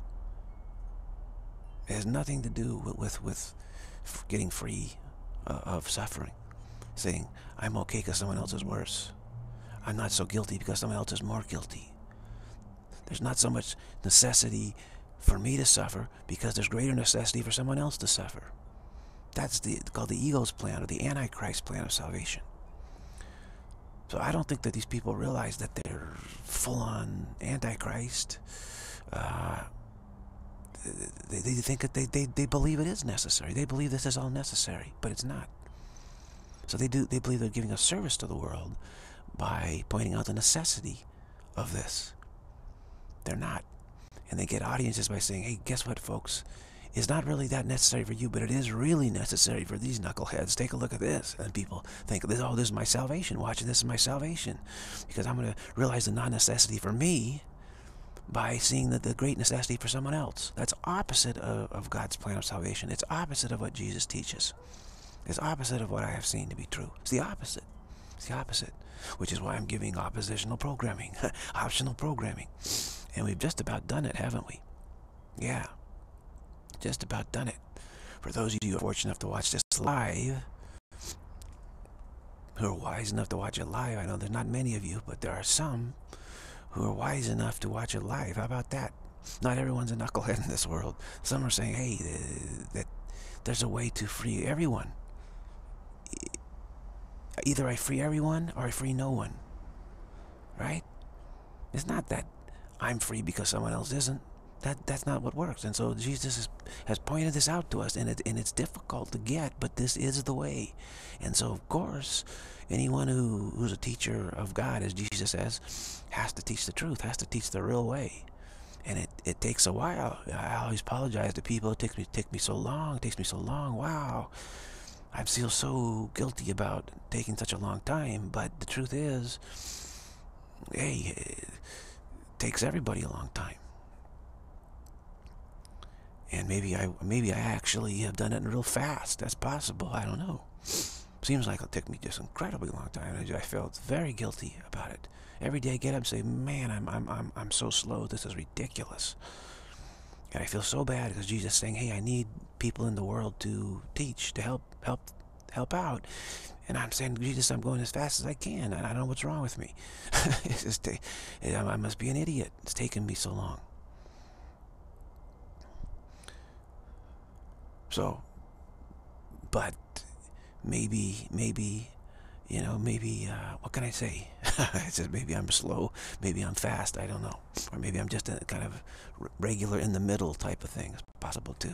It has nothing to do with, with, with getting free uh, of suffering. Saying, I'm okay because someone else is worse. I'm not so guilty because someone else is more guilty. There's not so much necessity for me to suffer because there's greater necessity for someone else to suffer. That's the, called the ego's plan, or the Antichrist plan of salvation. So I don't think that these people realize that they're full-on Antichrist. Uh, They, they think that they, they, they believe it is necessary. They believe this is all necessary, but it's not. So they do they believe they're giving a service to the world by pointing out the necessity of this. They're not. And they get audiences by saying, hey, guess what, folks? It's not really that necessary for you, but it is really necessary for these knuckleheads. Take a look at this. And people think, oh, this is my salvation. Watching this is my salvation. Because I'm going to realize the non-necessity for me by seeing the, the great necessity for someone else. That's opposite of, of God's plan of salvation. It's opposite of what Jesus teaches. It's opposite of what I have seen to be true. It's the opposite. It's the opposite. Which is why I'm giving oppositional programming. Optional programming. And we've just about done it, haven't we? Yeah. Just about done it. For those of you who are fortunate enough to watch this live, who are wise enough to watch it live. I know there's not many of you, but there are some who are wise enough to watch it live. How about that? Not everyone's a knucklehead in this world. Some are saying, hey, uh, that there's a way to free everyone. Either I free everyone or I free no one. Right? It's not that I'm free because someone else isn't. That that's not what works. And so Jesus is, has pointed this out to us, and it and it's difficult to get, but this is the way. And so of course, anyone who who's a teacher of God, as Jesus says, has to teach the truth, has to teach the real way. And it, it takes a while. I always apologize to people. It takes me take me so long. It takes me so long. Wow. I feel so guilty about taking such a long time. But the truth is, hey, it takes everybody a long time. And maybe I maybe I actually have done it real fast. That's possible. I don't know. Seems like it took me just incredibly long time. I felt very guilty about it. Every day I get up and say, man, I'm I'm I'm I'm so slow. This is ridiculous. And I feel so bad because Jesus is saying, hey, I need people in the world to teach, to help help help out. And I'm saying, Jesus, I'm going as fast as I can. I don't know what's wrong with me. It's just, I must be an idiot. It's taken me so long. So, but maybe, maybe, you know, maybe, uh, what can I say? It says maybe I'm slow, maybe I'm fast, I don't know. Or maybe I'm just a kind of regular in the middle type of thing. It's possible too.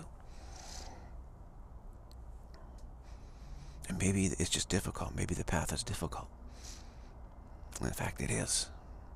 And maybe it's just difficult. Maybe the path is difficult. In fact, it is.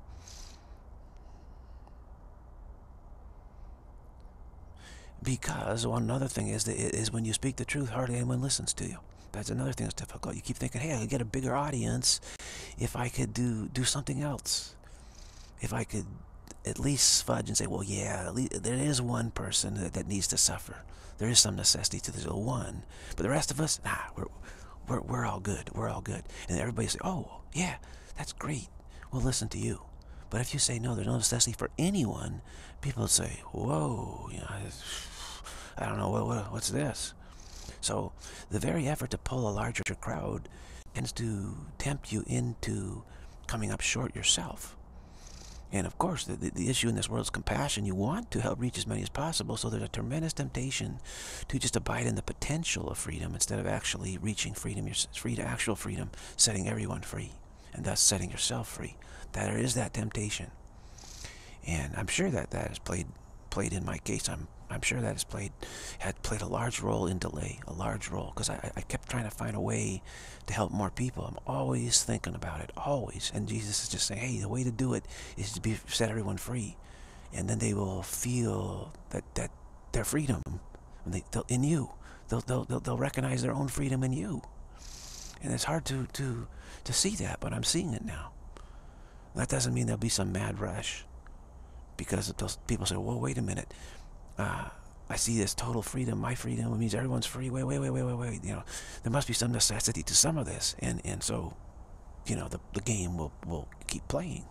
Because one other thing is that is when you speak the truth, hardly anyone listens to you. That's another thing that's difficult. You keep thinking, hey, I could get a bigger audience if I could do do something else. If I could at least fudge and say, well, yeah, at least there is one person that, that needs to suffer. There is some necessity to this one. But the rest of us, nah, we're, we're, we're all good. We're all good. And everybody say, oh, yeah, that's great. We'll listen to you. But if you say, no, there's no necessity for anyone, people say, whoa, you know, I don't know, what, what, what's this? So the very effort to pull a larger crowd tends to tempt you into coming up short yourself. And of course, the, the, the issue in this world is compassion. You want to help reach as many as possible, so there's a tremendous temptation to just abide in the potential of freedom instead of actually reaching freedom, your free to actual freedom, setting everyone free, and thus setting yourself free. There is that temptation. And I'm sure that that has played played in my case. I'm I'm sure that has played had played a large role in delay, a large role, because I, I kept trying to find a way to help more people. I'm always thinking about it, always. And Jesus is just saying, hey, the way to do it is to be set everyone free, and then they will feel that that their freedom, when they they'll, in you, they'll, they'll they'll they'll recognize their own freedom in you. And it's hard to to to see that, but I'm seeing it now. That doesn't mean there'll be some mad rush, because those people say, well, wait a minute. Uh, I see this total freedom, my freedom, it means everyone's free. Wait, wait, wait, wait, wait, wait. You know, there must be some necessity to some of this. And, and so, you know, the, the game will, will keep playing.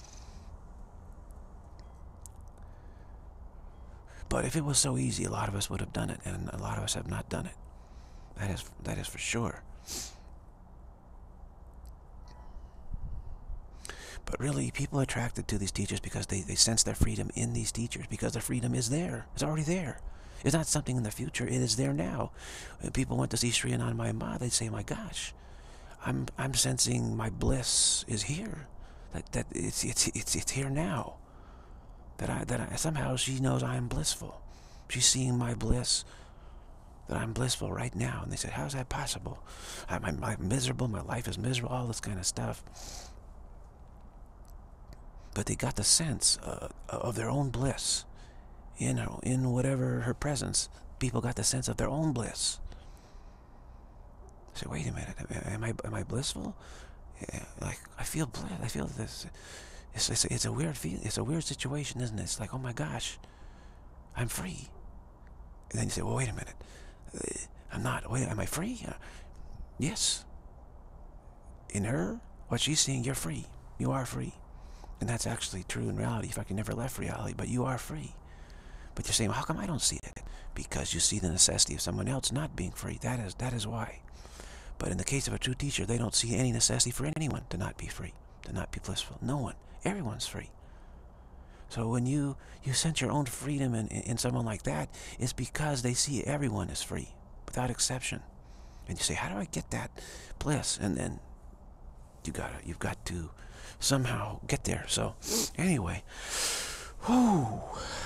But if it was so easy, a lot of us would have done it, and a lot of us have not done it. That is, that is for sure. But really, people are attracted to these teachers because they, they sense their freedom in these teachers, because their freedom is there. It's already there. It's not something in the future. It is there now. When people went to see Sri Anandamayi Ma, they'd say, my gosh, I'm I'm sensing my bliss is here. That that it's it's it's it's here now. That I that I, somehow she knows I am blissful. She's seeing my bliss. That I'm blissful right now. And they said, how's that possible? I'm, I'm, I'm miserable. My life is miserable. All this kind of stuff. But they got the sense uh, of their own bliss in her, in whatever her presence. People got the sense of their own bliss. I said, wait a minute, am I am I blissful? Yeah, like I feel bliss. I feel this. It's it's, it's a weird feel. It's a weird situation, isn't it? It's like, oh my gosh, I'm free. And then you say, well, wait a minute, I'm not. Wait, am I free? Uh, yes. In her, what she's seeing, you're free. You are free. And that's actually true in reality. In fact, you never left reality, but you are free. But you're saying, well, how come I don't see it? Because you see the necessity of someone else not being free. That is that is why. But in the case of a true teacher, they don't see any necessity for anyone to not be free, to not be blissful. No one. Everyone's free. So when you, you sense your own freedom in, in, in someone like that, it's because they see everyone as free, without exception. And you say, how do I get that bliss? And then you gotta, you've got to somehow get there. So anyway, whew,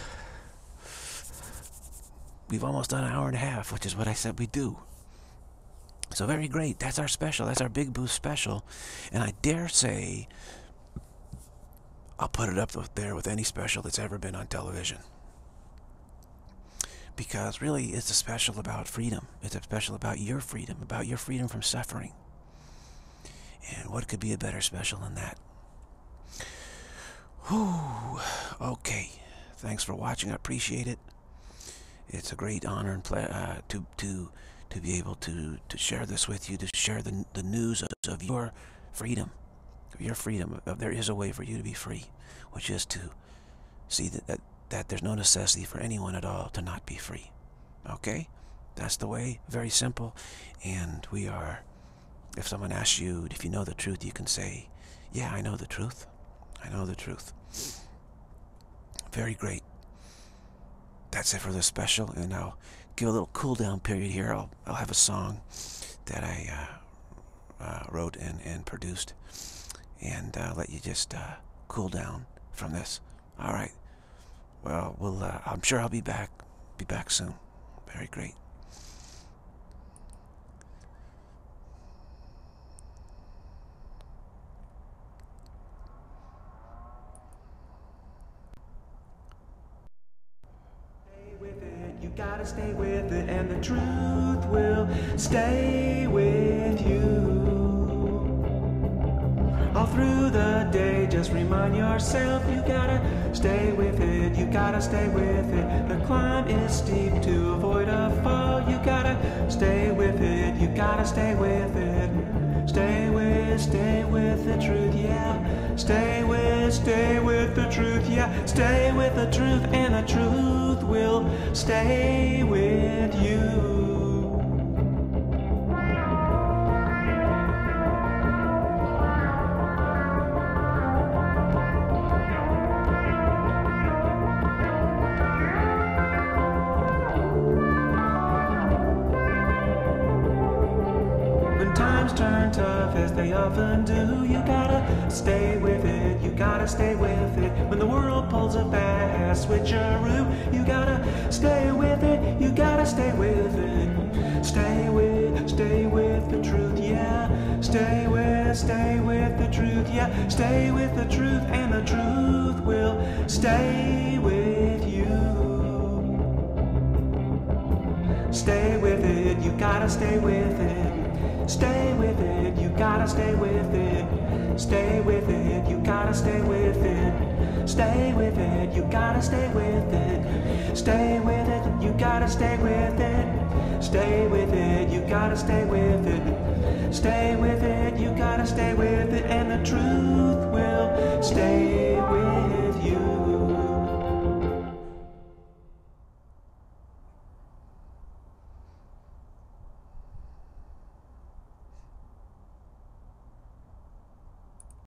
we've almost done an hour and a half, which is what I said we'd do. So very great. That's our special. That's our Big Boost special. And I dare say, I'll put it up there with any special that's ever been on television. Because really, it's a special about freedom. It's a special about your freedom, about your freedom from suffering. And what could be a better special than that? Whew. Okay. Thanks for watching. I appreciate it. It's a great honor and pleasure uh, to to to be able to to share this with you, to share the the news of, of your freedom, of your freedom. Of, there is a way for you to be free, which is to see that, that that there's no necessity for anyone at all to not be free. Okay, that's the way. Very simple. And we are. If someone asks you if you know the truth, you can say, "Yeah, I know the truth. I know the truth." Very great. That's it for this special, and I'll give a little cool down period here. I'll I'll have a song that I uh, uh, wrote and and produced, and uh, let you just uh, cool down from this. All right. Well, we'll. Uh, I'm sure I'll be back. Be back soon. Very great. You gotta stay with it, and the truth will stay with you. All through the day, just remind yourself you gotta stay with it, you gotta stay with it. The climb is steep, to avoid a fall, you gotta stay with it, you gotta stay with it. Stay with, stay with the truth, yeah. Stay with, stay with the truth, yeah. Stay with the truth, and the truth will stay with you. When times turn tough, as they often do, you gotta stay with it, you gotta stay with it. When the world pulls a fast switcheroo, you gotta stay with it, you gotta stay with it. Stay with, stay with the truth, yeah. Stay with, stay with the truth, yeah. Stay with the truth, and the truth will stay with you. Stay with it, you gotta stay with it. Stay with it, you gotta stay with it. Stay with it, you gotta stay with it. Stay with it, you gotta stay with it. Stay with it, you gotta stay with it. Stay with it, you gotta stay with it. Stay with it, you gotta stay with it. And the truth